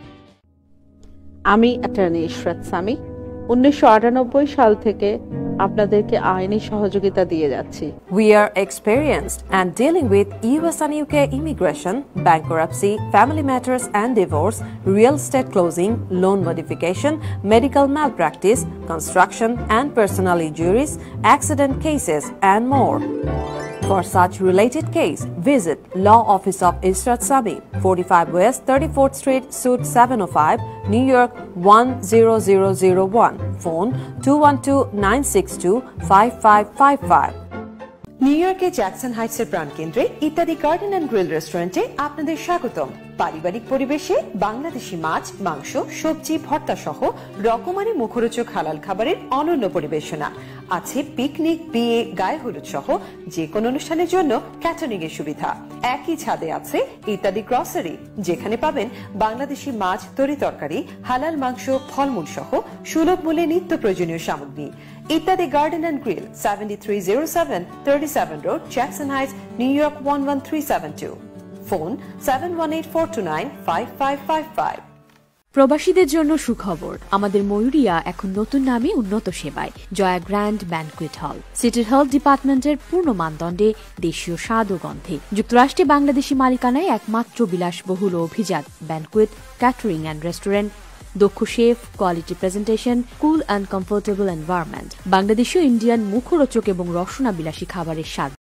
আমি অ্যাটর্নি ইশরাত সামি। 1998 সাল থেকে আপনাদেরকে আইনি সহযোগিতা দিয়ে যাচ্ছি। We are experienced and dealing with US and UK immigration, bankruptcy, family matters and divorce, real estate closing, loan modification, medical malpractice, construction and personal injuries, accident cases and more. For such related case, visit Law Office of Israt Sami, 45 West 34th Street, Suite 705, New York 10001. Phone 212-962-5555. New ইয়র্কের Jackson হাইটসের প্রাণকেন্দ্রে Ittadi garden and grill রেস্টুরেন্টে আপনাদের স্বাগতম। পারিবারিক পরিবেশে বাংলাদেশি মাছ, মাংস, সবজি, ভর্তা সহ রকমারি মুখরোচক হালাল খাবারের অনন্য পরিবেশনা। আছে পিকনিক, বিয়ে, গায়ে হলুদ সহ যে কোনো অনুষ্ঠানের জন্য ক্যাটারিং এর সুবিধা। একই ছাদে আছে ইত্যাদি গ্রসারি, যেখানে পাবেন বাংলাদেশি মাছ, তরি তরকারি, হালাল মাংস, ফলমূল সহ সুলভ মূল্যে নিত্য প্রয়োজনীয় সামগ্রী। Ittadi garden and grill, 7307 37 Road, Jackson Heights, New York 11372. Phone 718-429-5555. প্রবাসীদের জন্য সুখবর, আমাদের ময়ূরিয়া এখন নতুন নামে উন্নত সেবায়। জয়া গ্র্যান্ড ব্যানকুয়েট হল, সিটির হেলথ ডিপার্টমেন্টের পূর্ণ মানদণ্ডে, দেশীয় স্বাদ ও গন্ধে, যুক্তরাষ্ট্রে বাংলাদেশি মালিকানায় একমাত্র বিলাসবহুল ও অভিজাত ব্যানকুয়েট, ক্যাটারিং অ্যান্ড রেস্টুরেন্ট, দক্ষ chef, quality presentation, cool and comfortable environment, বাংলাদেশীয় ইন্ডিয়ান মুখরোচক এবং রসনাবিলাসী খাবারের স্বাদ